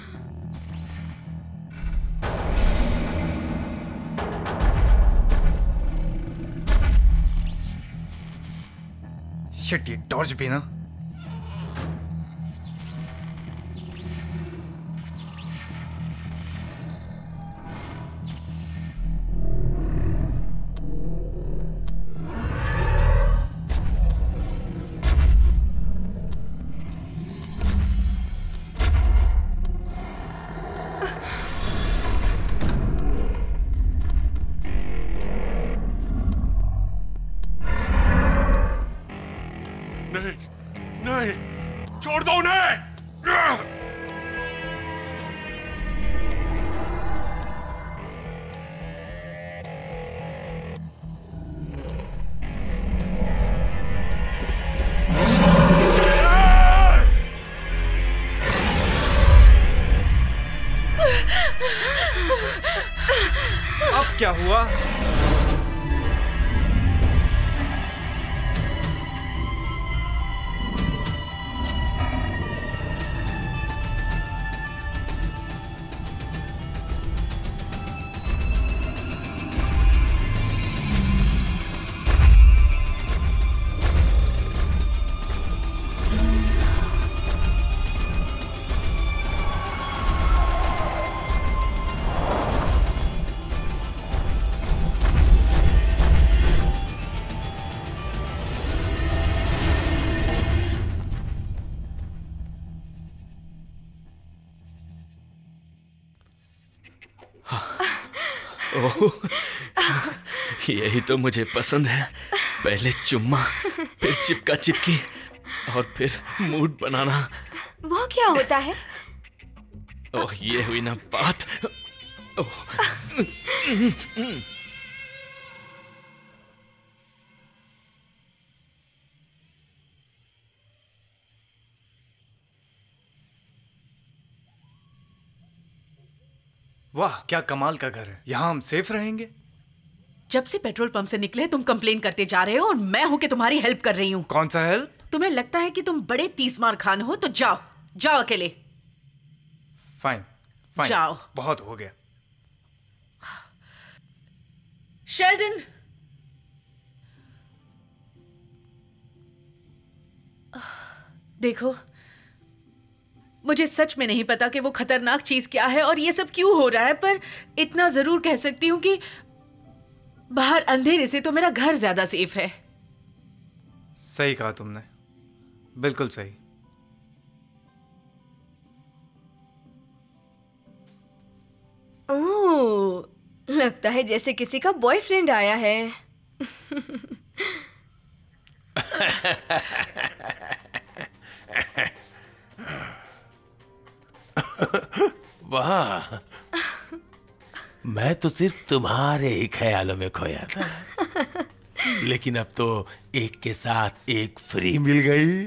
शिट, ये टॉर्च भी ना। नहीं, नहीं, छोड़ दो उन्हें। अब क्या हुआ? ओह, यही तो मुझे पसंद है। पहले चुम्मा, फिर चिपका चिपकी, और फिर मूड बनाना। वो क्या होता है? ओह, ये हुई ना बात। ओह। वाह, क्या कमाल का घर है। यहाँ हम सेफ रहेंगे। जब से पेट्रोल पंप से निकले तुम कंप्लेन करते जा रहे हो और मैं हूं कि तुम्हारी हेल्प कर रही हूँ। कौन सा हेल्प? तुम्हें लगता है कि तुम बड़े तीसमार खान हो तो जाओ जाओ अकेले। फाइन फाइन जाओ। बहुत हो गया। शेल्डन, देखो मुझे सच में नहीं पता कि वो खतरनाक चीज क्या है और ये सब क्यों हो रहा है, पर इतना जरूर कह सकती हूं कि बाहर अंधेरे से तो मेरा घर ज्यादा सेफ है। सही कहा तुमने, बिल्कुल सही। ओह, लगता है जैसे किसी का बॉयफ्रेंड आया है। वाह, मैं तो सिर्फ तुम्हारे ही ख्यालों में खोया था, लेकिन अब तो एक के साथ एक फ्री मिल गई।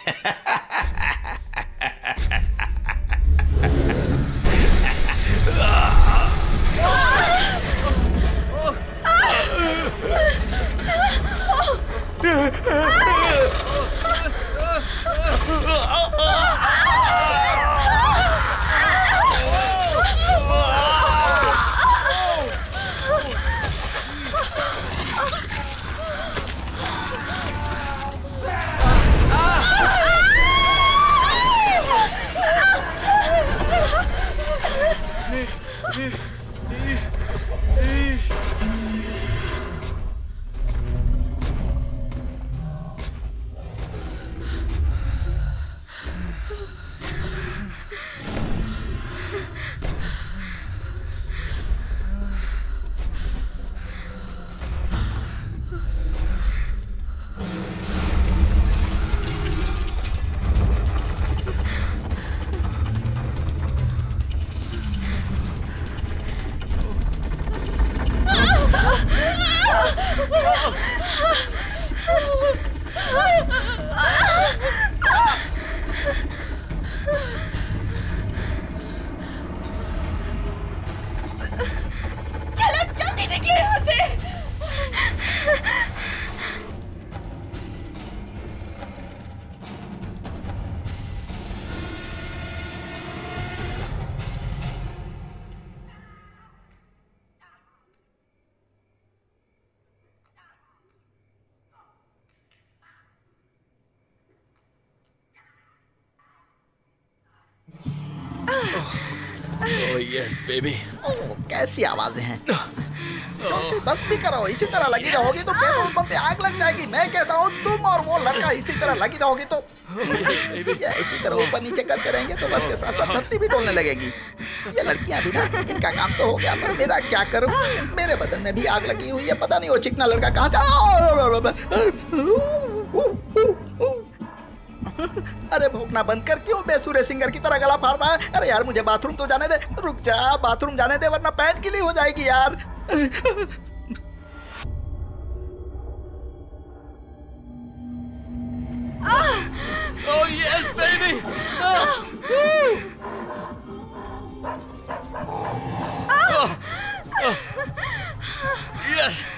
Oh yes, baby. ओह, कैसी आवाजें हैं। तो बस भी करो, इसी तरह लगी रहोगी तो पेट्रोल पंप पे आग लग जाएगी। मैं कहता हूँ तुम और वो लड़का इसी तरह लगी रहोगी तो या इसी तरह ऊपर नीचे करते रहेंगे तो बस के साथ साथ धरती भी डोलने लगेगी। ये लड़कियां भी ना, इनका काम तो हो गया, पर मेरा क्या करूं? मेरे बदन में भी आग लगी हुई है, पता नहीं वो चिकना लड़का कहाँ था। अरे भौंकना बंद कर, क्यों बेसुरे सिंगर की तरह गला फाड़ रहा है? अरे यार मुझे बाथरूम तो जाने दे। रुक जा, बाथरूम जाने दे वरना पैंट गीली हो जाएगी यार। Oh yes, baby. Yes.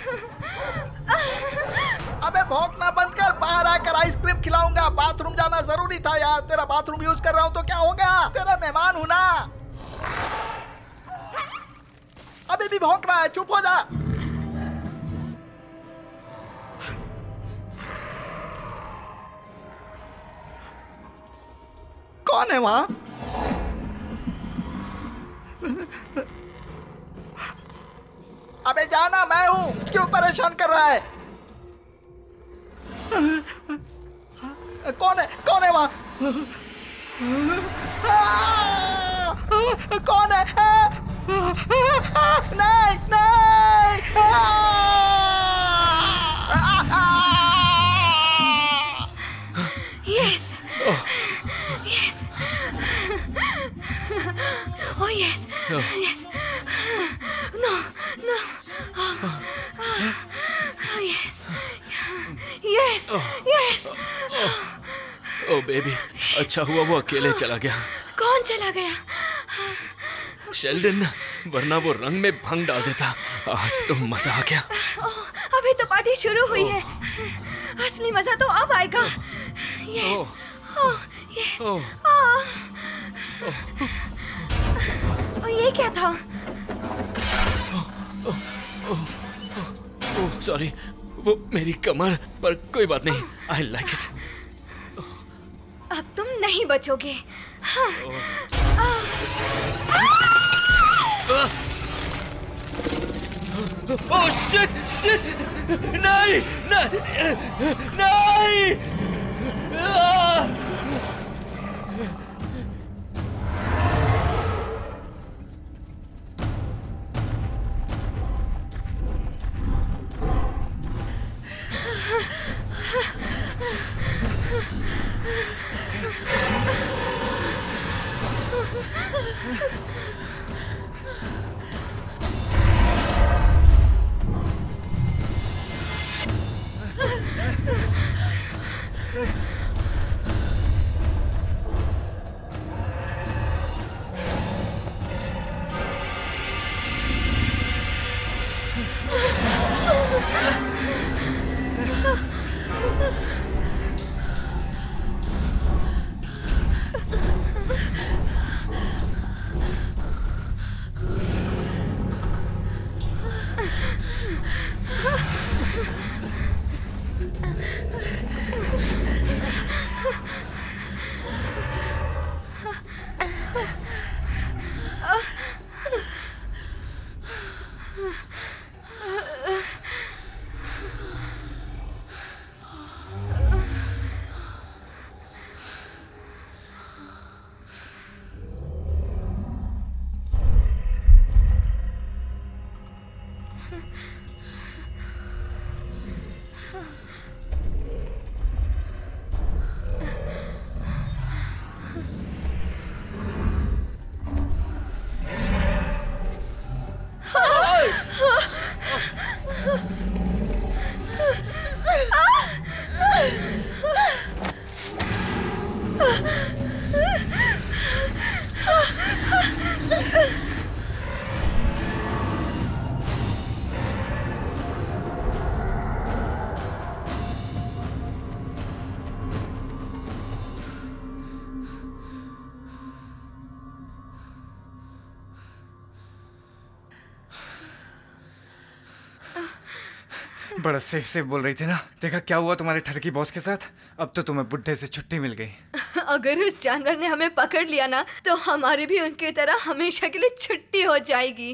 अबे भौंकना बंद कर, बाहर आकर आइसक्रीम खिलाऊंगा। बाथरूम जाना जरूरी था यार। तेरा बाथरूम यूज कर रहा हूं तो क्या हो गया? तेरा मेहमान हूं ना। अभी भी भौंक रहा है, चुप हो जा। कौन है वहां? अबे जाना, मैं हूं, क्यों परेशान कर रहा है? कौन है कौन है वहां? कौन है? नहीं नहीं। Yes yes oh yes yes no no oh, oh yes yes yes oh baby, अच्छा हुआ वो अकेले चला गया। कौन चला गया? शेल्डन, वरना वो रंग में भंग डाल देता। आज तो मजा आ गया। ओह, अभी तो पार्टी शुरू हुई है। असली मजा तो अब आएगा। Yes, oh, yes, oh. ये क्या था? ओह सॉरी, वो मेरी कमर, पर कोई बात नहीं, आई लाइक इट। अब तुम नहीं बचोगे। हाँ। ओह शिट, शिट, नहीं, नहीं, नहीं। बड़ा सेफ सेफ बोल रही थी ना। देखा क्या हुआ तुम्हारे ठरकी बॉस के साथ? अब तो तुम्हें बुढ़े से छुट्टी मिल गई। अगर उस जानवर ने हमें पकड़ लिया ना, तो हमारी भी उनकी तरह हमेशा के लिए छुट्टी हो जाएगी।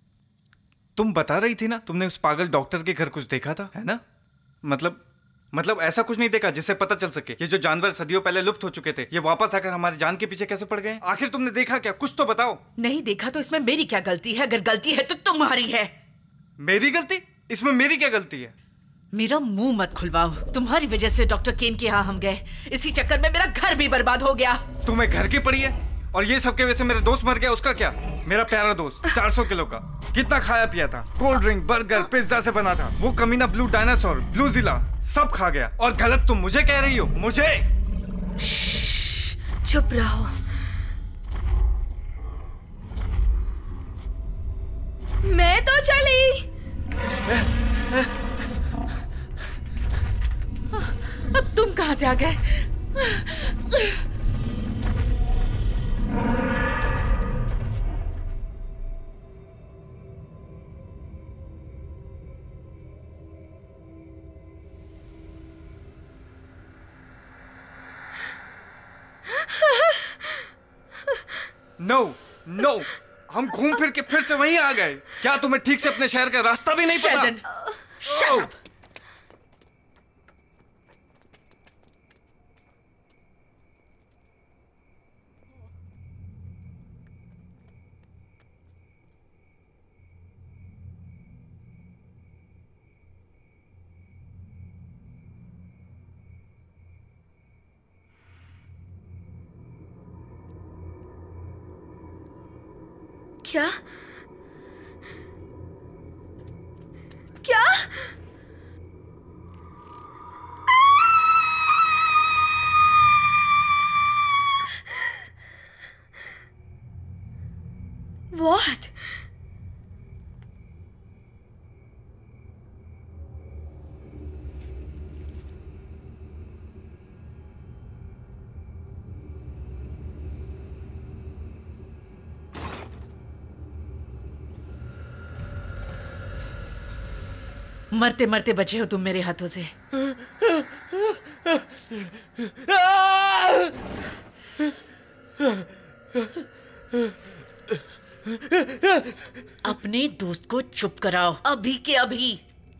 तुम बता रही थी ना तुमने उस पागल डॉक्टर के घर कुछ देखा था, है ना? मतलब मतलब ऐसा कुछ नहीं देखा जिससे पता चल सके ये जो जानवर सदियों पहले लुप्त हो चुके थे, ये वापस आकर हमारी जान के पीछे कैसे पड़ गए? आखिर तुमने देखा क्या? कुछ तो बताओ। नहीं देखा तो इसमें मेरी क्या गलती है? अगर गलती है तो तुम्हारी है। मेरी गलती? इसमें मेरी क्या गलती है? मेरा मुंह मत खुलवाओ। तुम्हारी वजह से डॉक्टर केन के यहाँ हम गए, इसी चक्कर में मेरा घर भी बर्बाद हो गया। तुम्हें घर की पड़ी है? और ये सब के वजह से मेरा दोस्त मर गया, उसका क्या? मेरा प्यारा दोस्त चार सौ किलो का, कितना खाया पिया था, कोल्ड ड्रिंक, बर्गर, पिज्जा से बना था। वो कमीना ब्लू डायनासोर, ब्लू जिला सब खा गया। और गलत तुम मुझे कह रही हो? मुझे? चुप रहो। मैं तो चली। अब तुम कहां से आ गए? नो नो, हम घूम फिर के फिर से वहीं आ गए। क्या तुम्हें ठीक से अपने शहर का रास्ता भी नहीं पता? Shut up! क्या? क्या? What? मरते मरते बचे हो तुम मेरे हाथों से। अपने दोस्त को चुप कराओ अभी के अभी।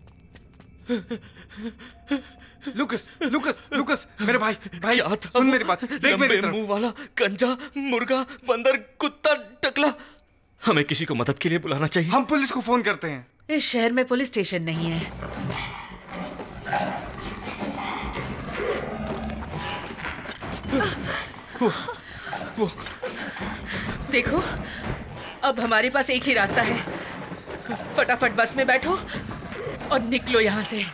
लुकस, लुकस, लुकस, मेरे भाई, भाई, क्या था सुन वो? मेरी बात, देख मेरी तरफ। मुंह वाला कंजा, मुर्गा, बंदर, कुत्ता, टकला। हमें किसी को मदद के लिए बुलाना चाहिए। हम पुलिस को फोन करते हैं। इस शहर में पुलिस स्टेशन नहीं है। वो, वो। देखो, अब हमारे पास एक ही रास्ता है। फटाफट बस में बैठो और निकलो यहाँ से।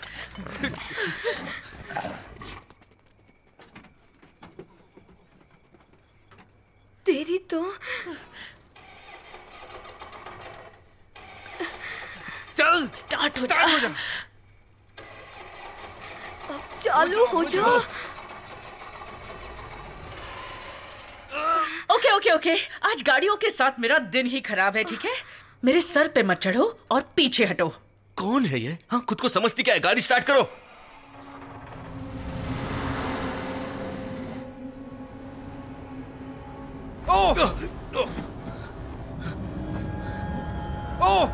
तेरी तो चल स्टार्ट हो स्टार्ट हो जा। अब चालू हो जा। ओके ओके ओके, आज गाड़ियों के साथ मेरा दिन ही खराब है, ठीक है? मेरे सर पे मत चढ़ो और पीछे हटो। कौन है ये? हाँ, खुद को समझती क्या है? गाड़ी स्टार्ट करो। ओह! ओह!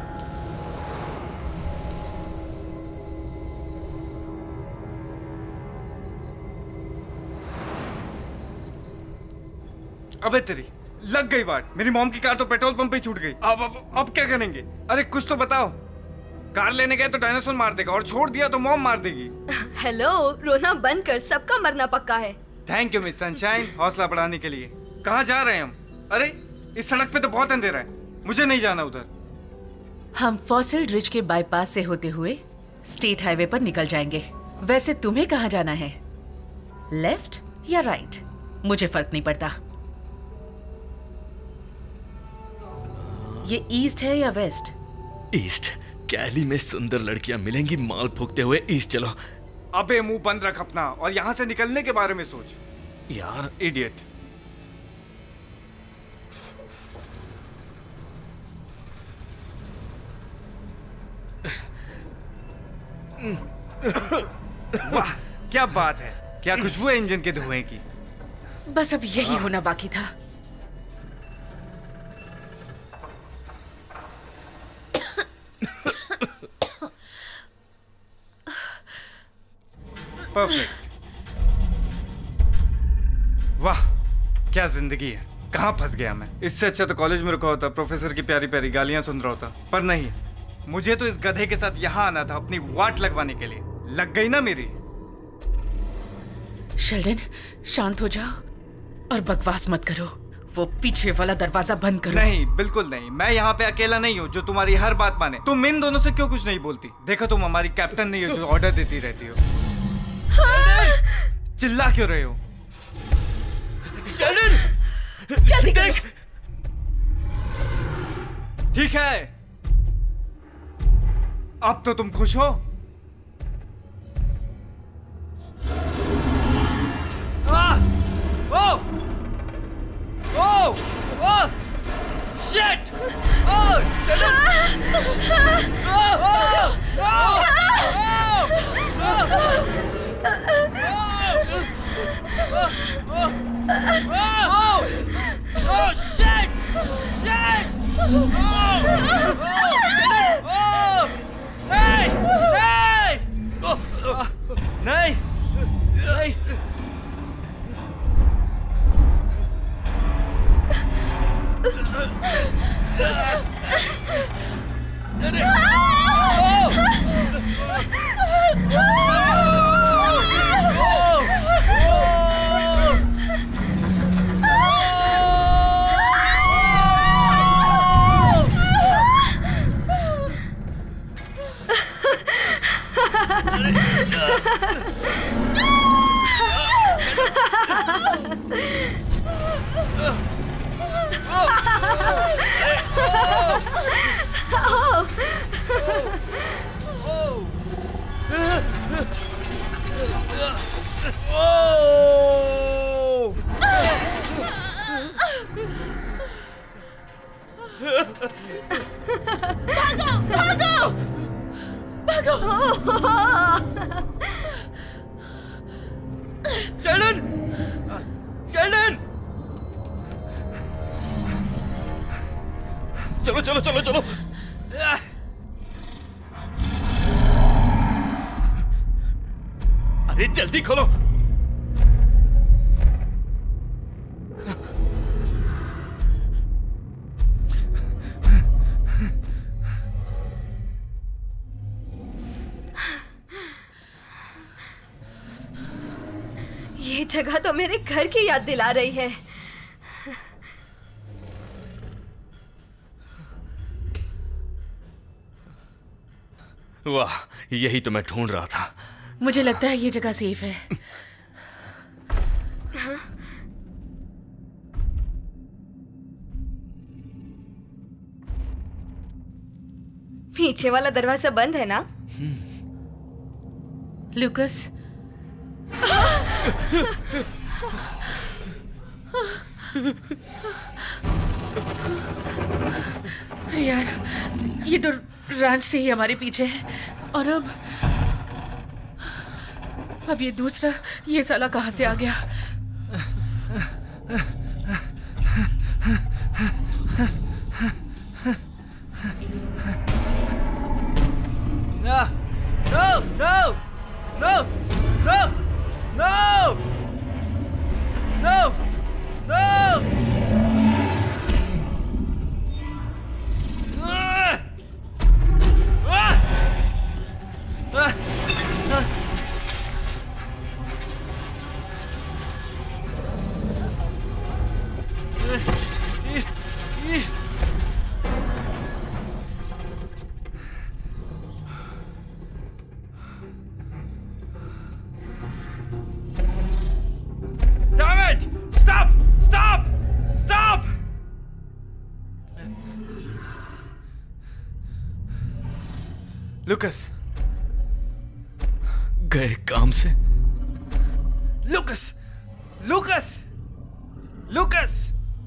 अबे तेरी लग गई बात। मेरी मॉम की कार तो पेट्रोल पंप पे ही छूट गई। अब अब अब क्या करेंगे? अरे कुछ तो बताओ। कार लेने गए तो डायनासोर मार देगा और छोड़ दिया तो मॉम मार देगी। हेलो, रोना बंद कर, सबका मरना पक्का है। थैंक यू मिस सनशाइन, हौसला बढ़ाने के लिए। कहाँ जा रहे हैं हम? अरे इस सड़क पे तो बहुत अंधेरा है, मुझे नहीं जाना उधर। हम फॉसिल रिज के बाईपास से होते हुए स्टेट हाईवे पर निकल जाएंगे। वैसे तुम्हें कहाँ जाना है? लेफ्ट या राइट? मुझे फर्क नहीं पड़ता। ये ईस्ट है या वेस्ट? ईस्ट। कैली में सुंदर लड़कियां मिलेंगी माल फूकते हुए। ईस्ट चलो। अबे मुंह बंद रख अपना और यहाँ से निकलने के बारे में सोच। यार इडियट। वाह क्या बात है, क्या खुशबू है इंजन के धुएं की। बस अब यही होना बाकी था। परफेक्ट। वाह क्या जिंदगी है, कहाँ फंस गया मैं। इससे अच्छा तो कॉलेज में रुका होता, प्रोफेसर की प्यारी प्यारी गालियां सुन रहा होता। पर नहीं, मुझे तो इस गधे के साथ यहाँ आना था अपनी वाट लगवाने के लिए। लग गई ना मेरी। शेल्डन शांत हो जाओ और बकवास मत करो। वो पीछे वाला दरवाजा बंद करो। नहीं बिल्कुल नहीं, मैं यहाँ पे अकेला नहीं हूँ जो तुम्हारी हर बात माने। तुम इन दोनों से क्यों कुछ नहीं बोलती? देखो तुम हमारी कैप्टन नहीं हो जो ऑर्डर देती रहती हो। चिल्ला क्यों रहे हो? शेल्डन जल्दी देख। ठीक है, अब तो तुम खुश हो? आ! ओ! ओ! ओ! Shit! Oh! Sheldon! Oh! Oh! Oh! Oh! Oh! Shit! Shit! Oh! Oh! Oh! Hey! Hey! नहीं! नहीं! भागो। शेल्डन, शेल्डन, चलो चलो चलो चलो। अरे जल्दी खोलो। ये जगह तो मेरे घर की याद दिला रही है। वाह, यही तो मैं ढूंढ रहा था। मुझे लगता है ये जगह सेफ है। हाँ? पीछे वाला दरवाजा बंद है ना? लूकस, अरे यार, ये तो रैंच से ही हमारे पीछे है। और अब अब ये दूसरा, ये साला कहाँ से आ गया? No! No! No! No! No! No! No! No! Ah! Ah! Ah! Ah! Damn it! Stop! Stop! Stop! Lucas, गए काम से। Lucas, Lucas, Lucas.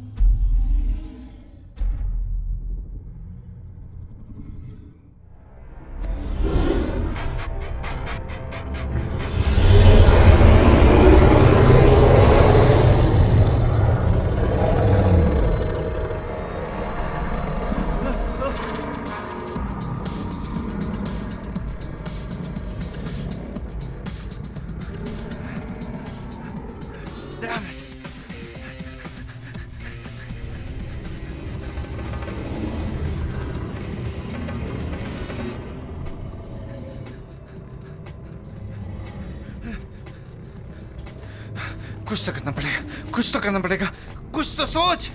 कुछ तो करना पड़ेगा, कुछ तो करना पड़ेगा, कुछ तो सोच।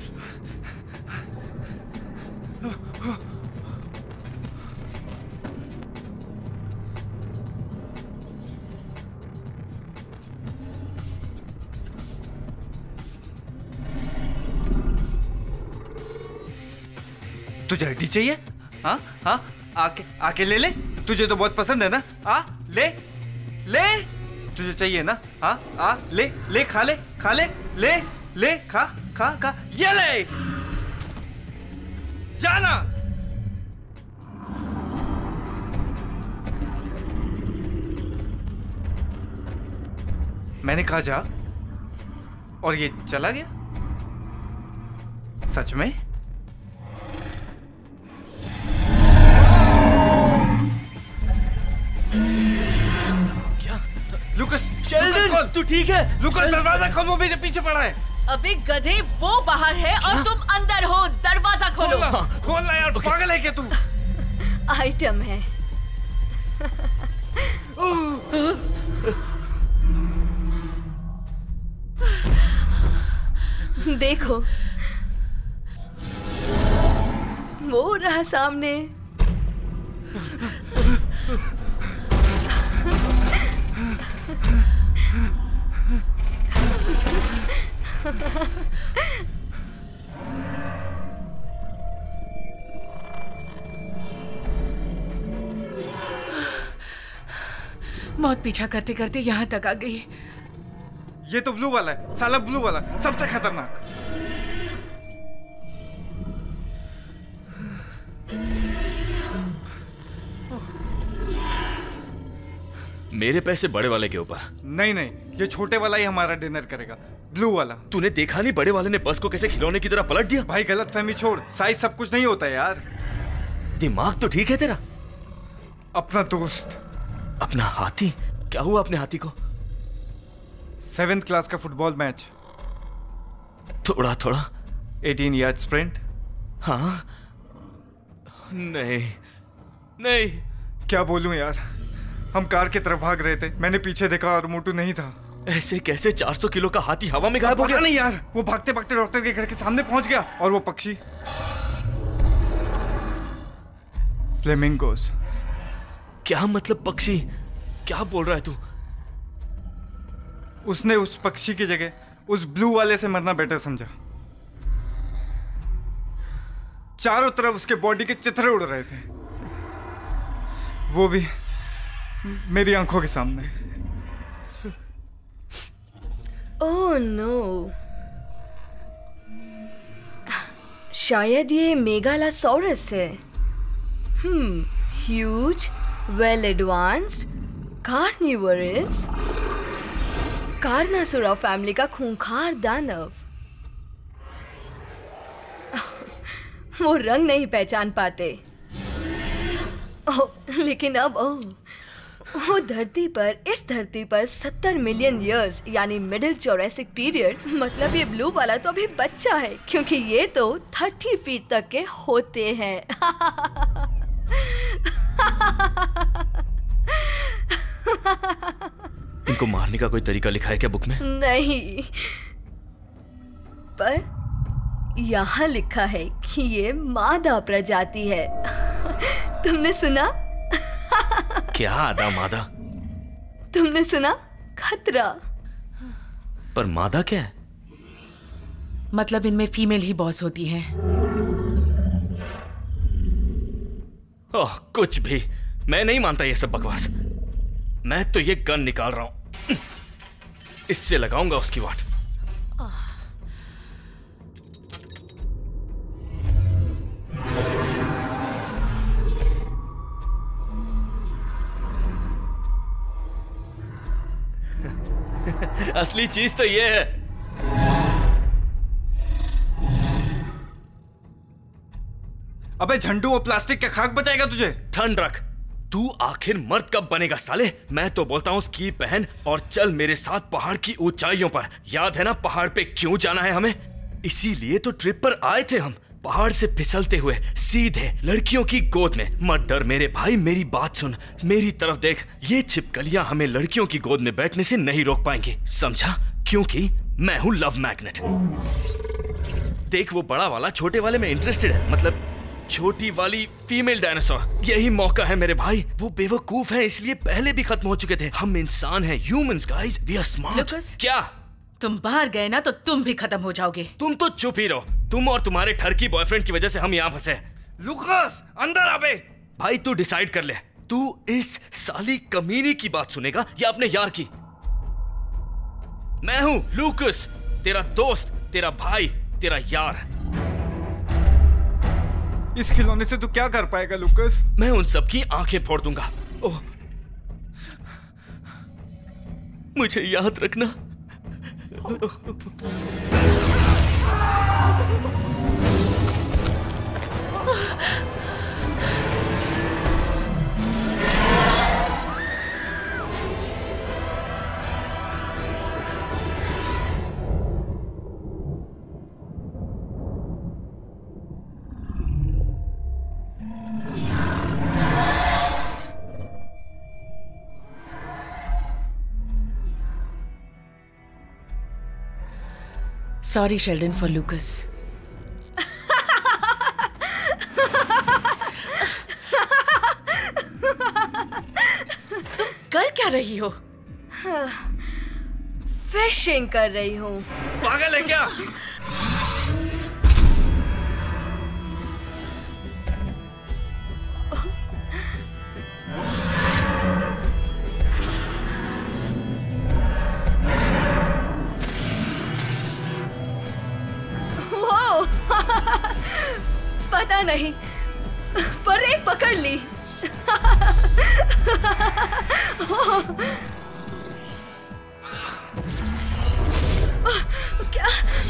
तुझे हड्डी चाहिए? हाँ हाँ, आके आके ले ले। तुझे तो बहुत पसंद है ना? आ ले ले, तुझे चाहिए ना? हाँ आ ले ले, खा ले खा ले, ले ले खा खा खा, ये ले, जाना। मैंने कहा जा, और ये चला गया। सच में? लुकस, शेल्डन, तू ठीक है? लुकस, दरवाजा खोल, वो मेरे पीछे पड़ा है। अबे गधे, वो बाहर है और तुम अंदर हो। दरवाजा खोलो। खोलना, खोलना यार, पागल है क्या तू? आइटम है। देखो, वो रहा सामने। मौत पीछा करते करते यहाँ तक आ गई। ये तो ब्लू वाला है, साला ब्लू वाला, सबसे खतरनाक। मेरे पैसे बड़े वाले के ऊपर। नहीं नहीं, ये छोटे वाला ही हमारा डिनर करेगा, ब्लू वाला। तूने देखा नहीं बड़े वाले ने बस को कैसे खिलौने की तरह पलट दिया? भाई गलत फहमी छोड़, साइज सब कुछ नहीं होता यार। दिमाग तो ठीक है तेरा। अपना दोस्त। अपना हाथी? क्या हुआ अपने हाथी को? सेवेंथ क्लास का फुटबॉल मैच। थोड़ा थोड़ा एटीन यार्ड स्प्रिंट। हाँ? नहीं नहीं। क्या बोलूं यार, हम कार की तरफ भाग रहे थे, मैंने पीछे देखा और मोटू नहीं था। ऐसे कैसे चार सौ किलो का हाथी हवा में गायब हो गया? नहीं यार, वो भागते भागते डॉक्टर के घर के सामने पहुंच गया और वो पक्षी फ्लेमिंगोस। क्या मतलब पक्षी? क्या बोल रहा है तू? उसने उस पक्षी की जगह उस ब्लू वाले से मरना बेटर समझा। चारों तरफ उसके बॉडी के चित्रे उड़ रहे थे, वो भी मेरी आंखों के सामने। ओह नो, शायद ये मेगालासोरस है। Hmm, huge, well advanced, carnivorous, Carnosauria family का खूंखार दानव। वो रंग नहीं पहचान पाते। ओह, लेकिन अब ओह, वो धरती पर, इस धरती पर सत्तर मिलियन इयर्स यानी मिडिल जोरासिक पीरियड, मतलब ये ब्लू वाला तो अभी बच्चा है, क्योंकि ये तो थर्टी फीट तक के होते हैं। इनको मारने का कोई तरीका लिखा है क्या बुक में? नहीं, पर यहाँ लिखा है कि ये मादा प्रजाति है। तुमने सुना? क्या आदा मादा? तुमने सुना? खतरा। पर मादा क्या है? मतलब इनमें फीमेल ही बॉस होती है। ओह, कुछ भी। मैं नहीं मानता ये सब बकवास। मैं तो ये गन निकाल रहा हूं, इससे लगाऊंगा उसकी वाट। असली चीज तो ये है। अबे झंडू, वो प्लास्टिक का खाक बचाएगा तुझे? ठंड रख। तू आखिर मर्द कब बनेगा साले? मैं तो बोलता हूँ स्की पहन और चल मेरे साथ पहाड़ की ऊंचाइयों पर। याद है ना पहाड़ पे क्यों जाना है हमें? इसीलिए तो ट्रिप पर आए थे हम। पहाड़ से फिसलते हुए सीधे लड़कियों की गोद में। मत डर मेरे भाई, मेरी बात सुन, मेरी तरफ देख। ये छिपकलियां हमें लड़कियों की गोद में बैठने से नहीं रोक पाएंगी, समझा? क्योंकि मैं हूं लव मैग्नेट। देख, वो बड़ा वाला छोटे वाले में इंटरेस्टेड है, मतलब छोटी वाली फीमेल डायनासोर। यही मौका है मेरे भाई। वो बेवकूफ है, इसलिए पहले भी खत्म हो चुके थे। हम इंसान हैं, humans guys, we are smart. क्या तुम बाहर गए ना तो तुम भी खत्म हो जाओगे। तुम तो चुप ही रहो। तुम और तुम्हारे ठरकी बॉयफ्रेंड की वजह से हम यहाँ फंसे। लुकास, अंदर आ बे। भाई तू डिसाइड कर ले, तू इस साली कमीनी की बात सुनेगा या अपने यार की? मैं हूं लूकस, तेरा दोस्त, तेरा भाई, तेरा यार। इस खिलौने से तू क्या कर पाएगा लुकास? मैं उन सबकी आंखें फोड़ दूंगा। ओह, मुझे याद रखना। Sorry, Sheldon, for Lucas. तुम कर क्या रही हो? फिशिंग कर रही हूँ। पागल है क्या? पता नहीं, पर एक पकड़ ली। क्या?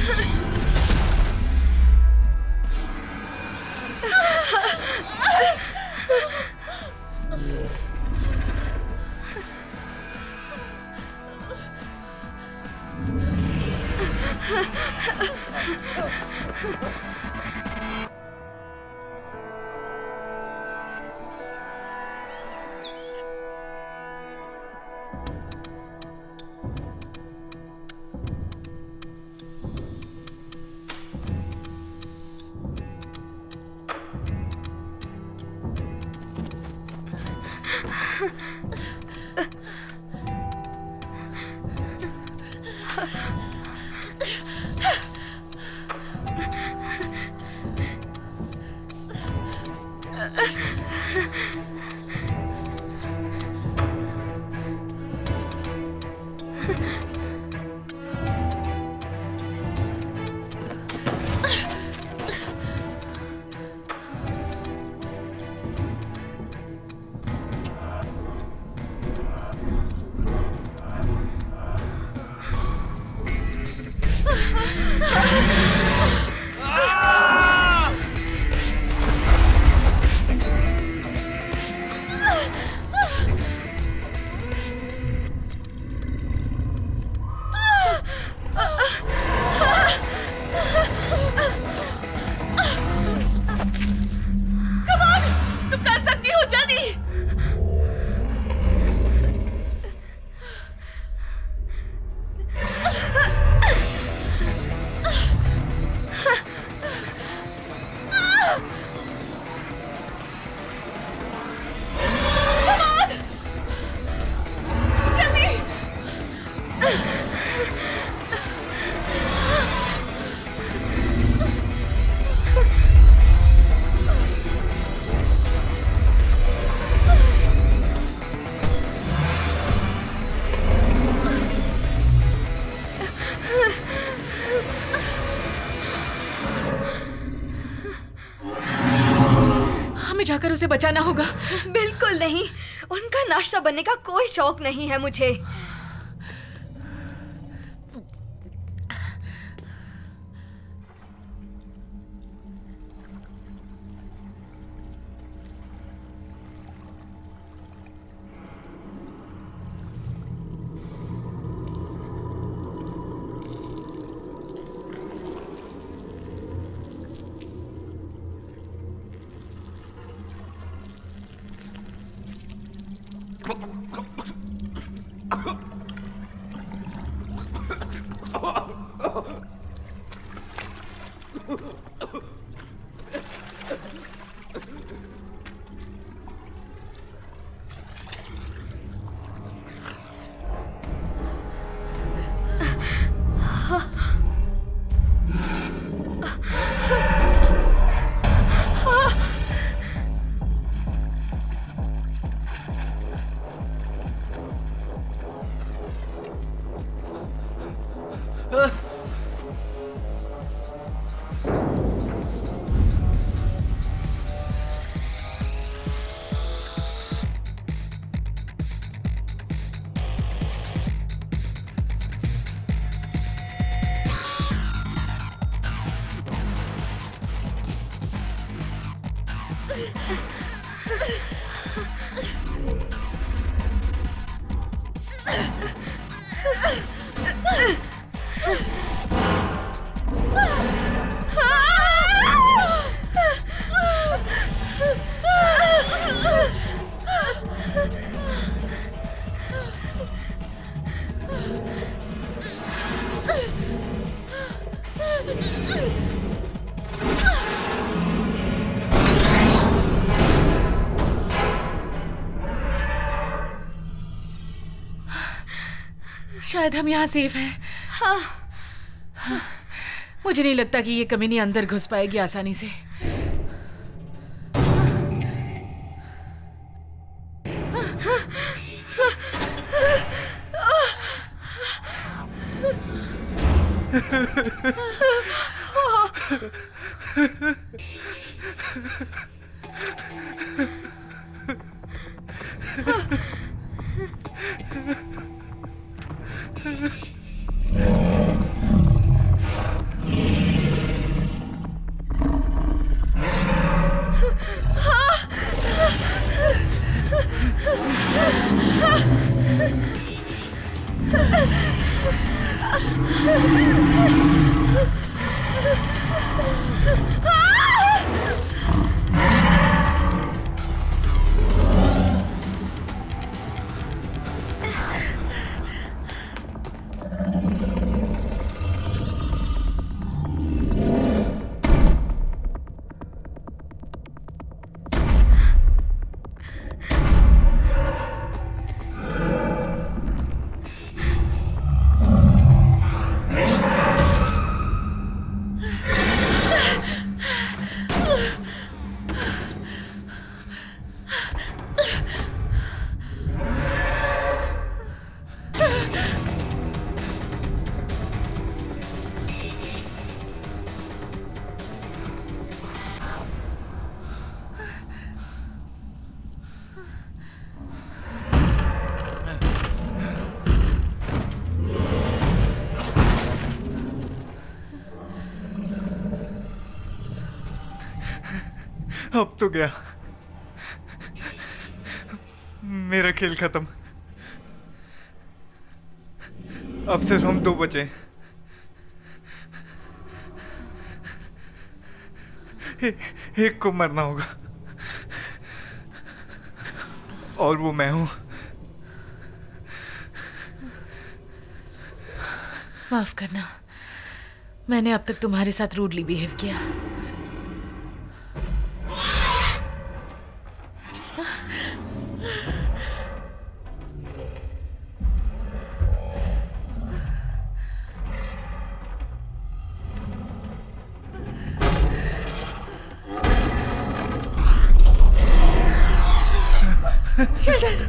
जाकर उसे बचाना होगा। बिल्कुल नहीं, उनका नाश्ता बनने का कोई शौक नहीं है मुझे। शायद हम यहाँ सेफ हैं। हाँ। हाँ। मुझे नहीं लगता कि ये कमीनी अंदर घुस पाएगी आसानी से। अब तो गया, मेरा खेल खत्म। अब सिर्फ हम दो बचे। ए, एक को मरना होगा और वो मैं हूं। माफ करना, मैंने अब तक तुम्हारे साथ रूडली बिहेव किया। शेल्डन!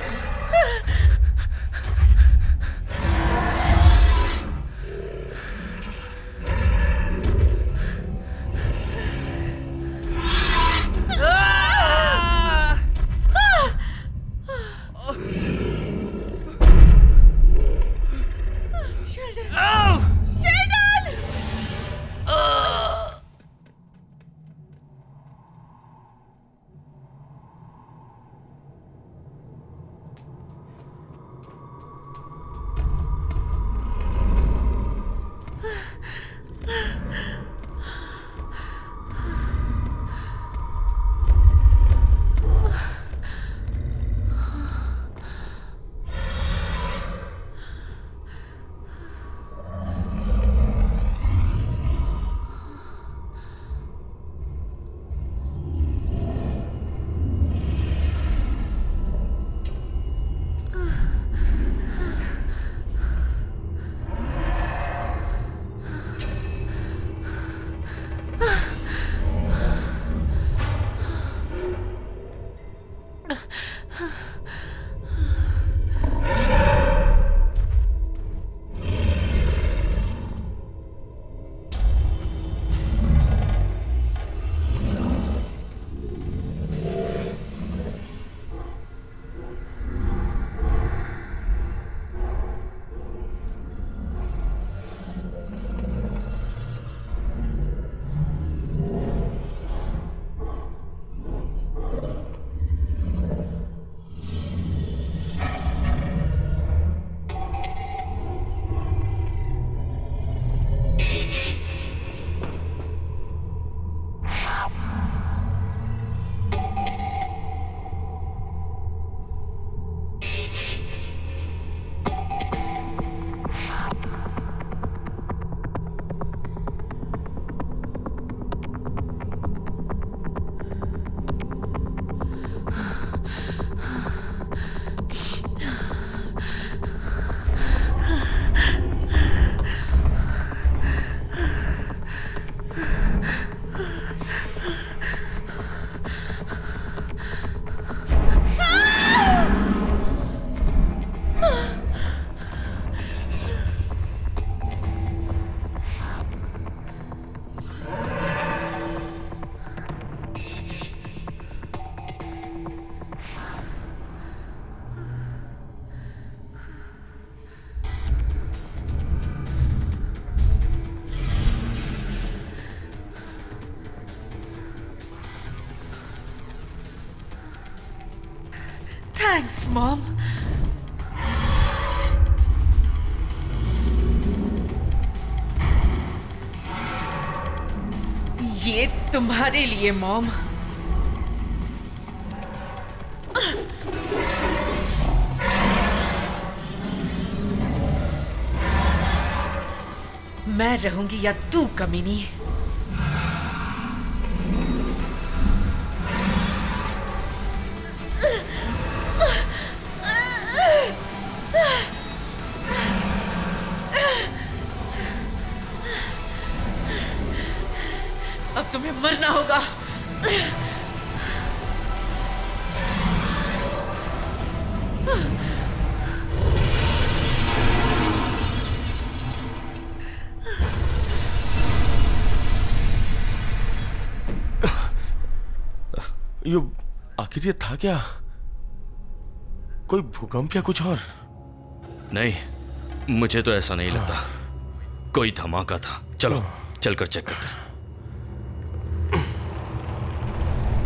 Thanks, Mom. ये तुम्हारे लिए, मॉम। मैं रहूंगी या तू, कमीनी? अब तुम्हें मरना होगा। ये आखिर ये था क्या? कोई भूकंप या कुछ और? नहीं, मुझे तो ऐसा नहीं लगता। कोई धमाका था। चलो चलकर चेक करते हैं।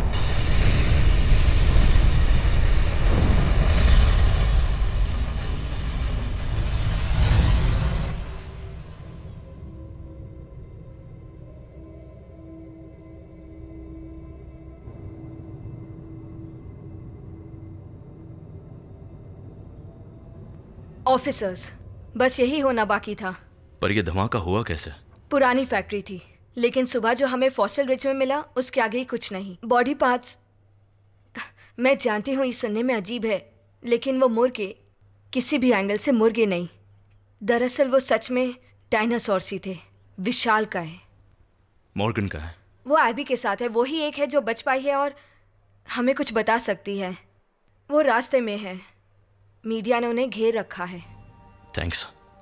ऑफिसर्स, बस यही होना बाकी था। पर यह धमाका हुआ कैसे? पुरानी फैक्ट्री थी, लेकिन सुबह जो हमें फॉसिल रिज में मिला उसके आगे ही कुछ नहीं। बॉडी पार्ट्स, मैं जानती हूँ ये सुनने में अजीब है, लेकिन वो मुर्गे किसी भी एंगल से मुर्गे नहीं। दरअसल वो सच में डायनासोर सी थे। विशाल का है। मॉर्गन का है? वो एबी के साथ है। वो ही एक है जो बच पाई है और हमें कुछ बता सकती है। वो रास्ते में है। मीडिया ने उन्हें घेर रखा है। थैंक्स।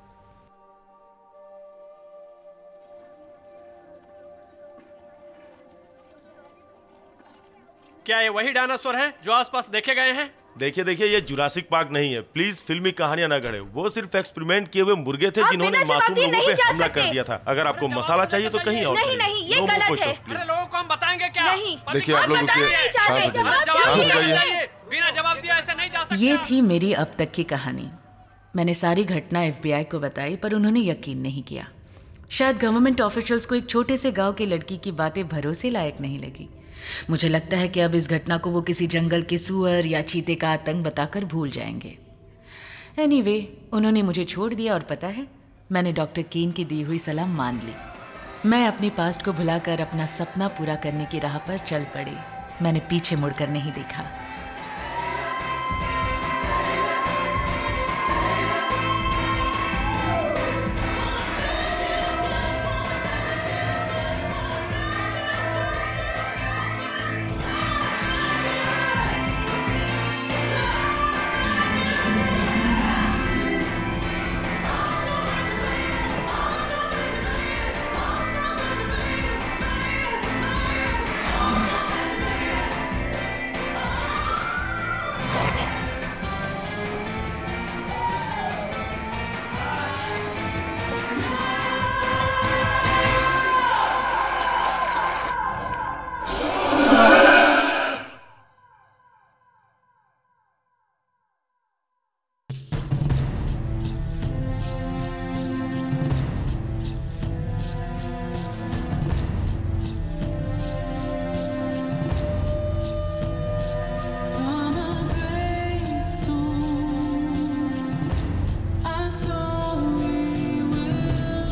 क्या ये वही डायनासोर हैं जो आसपास देखे गए हैं? देखिए देखिए, ये जुरासिक पार्क नहीं है। प्लीज फिल्मी कहानियां ना गढ़े। वो सिर्फ एक्सपेरिमेंट किए हुए मुर्गे थे जिन्होंने मासूम लोगों पे हमला कर दिया था। अगर आपको मसाला चाहिए तो कहीं और नहीं नहीं, ये गलत है। अरे लोगों को हम बताएंगे क्या? नहीं, देखिए आप लोग बिना जवाब दिया ऐसे नहीं जा सकते। ये थी मेरी अब तक की कहानी। मैंने सारी घटना एफबीआई को बताई, पर उन्होंने यकीन नहीं किया। शायद गवर्नमेंट ऑफिशियल्स को एक छोटे से गांव के लड़की की बातें भरोसे लायक नहीं लगी। मुझे लगता है कि अब इस घटना को वो किसी जंगल के सुअर या चीते का आतंक बताकर भूल जाएंगे। एनीवे, उन्होंने मुझे छोड़ दिया और पता है, मैंने डॉक्टर कीन की दी हुई सलाह मान ली। मैं अपने पास्ट को भुलाकर अपना सपना पूरा करने की राह पर चल पड़ी। मैंने पीछे मुड़कर नहीं देखा।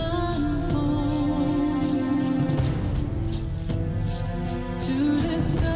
To discover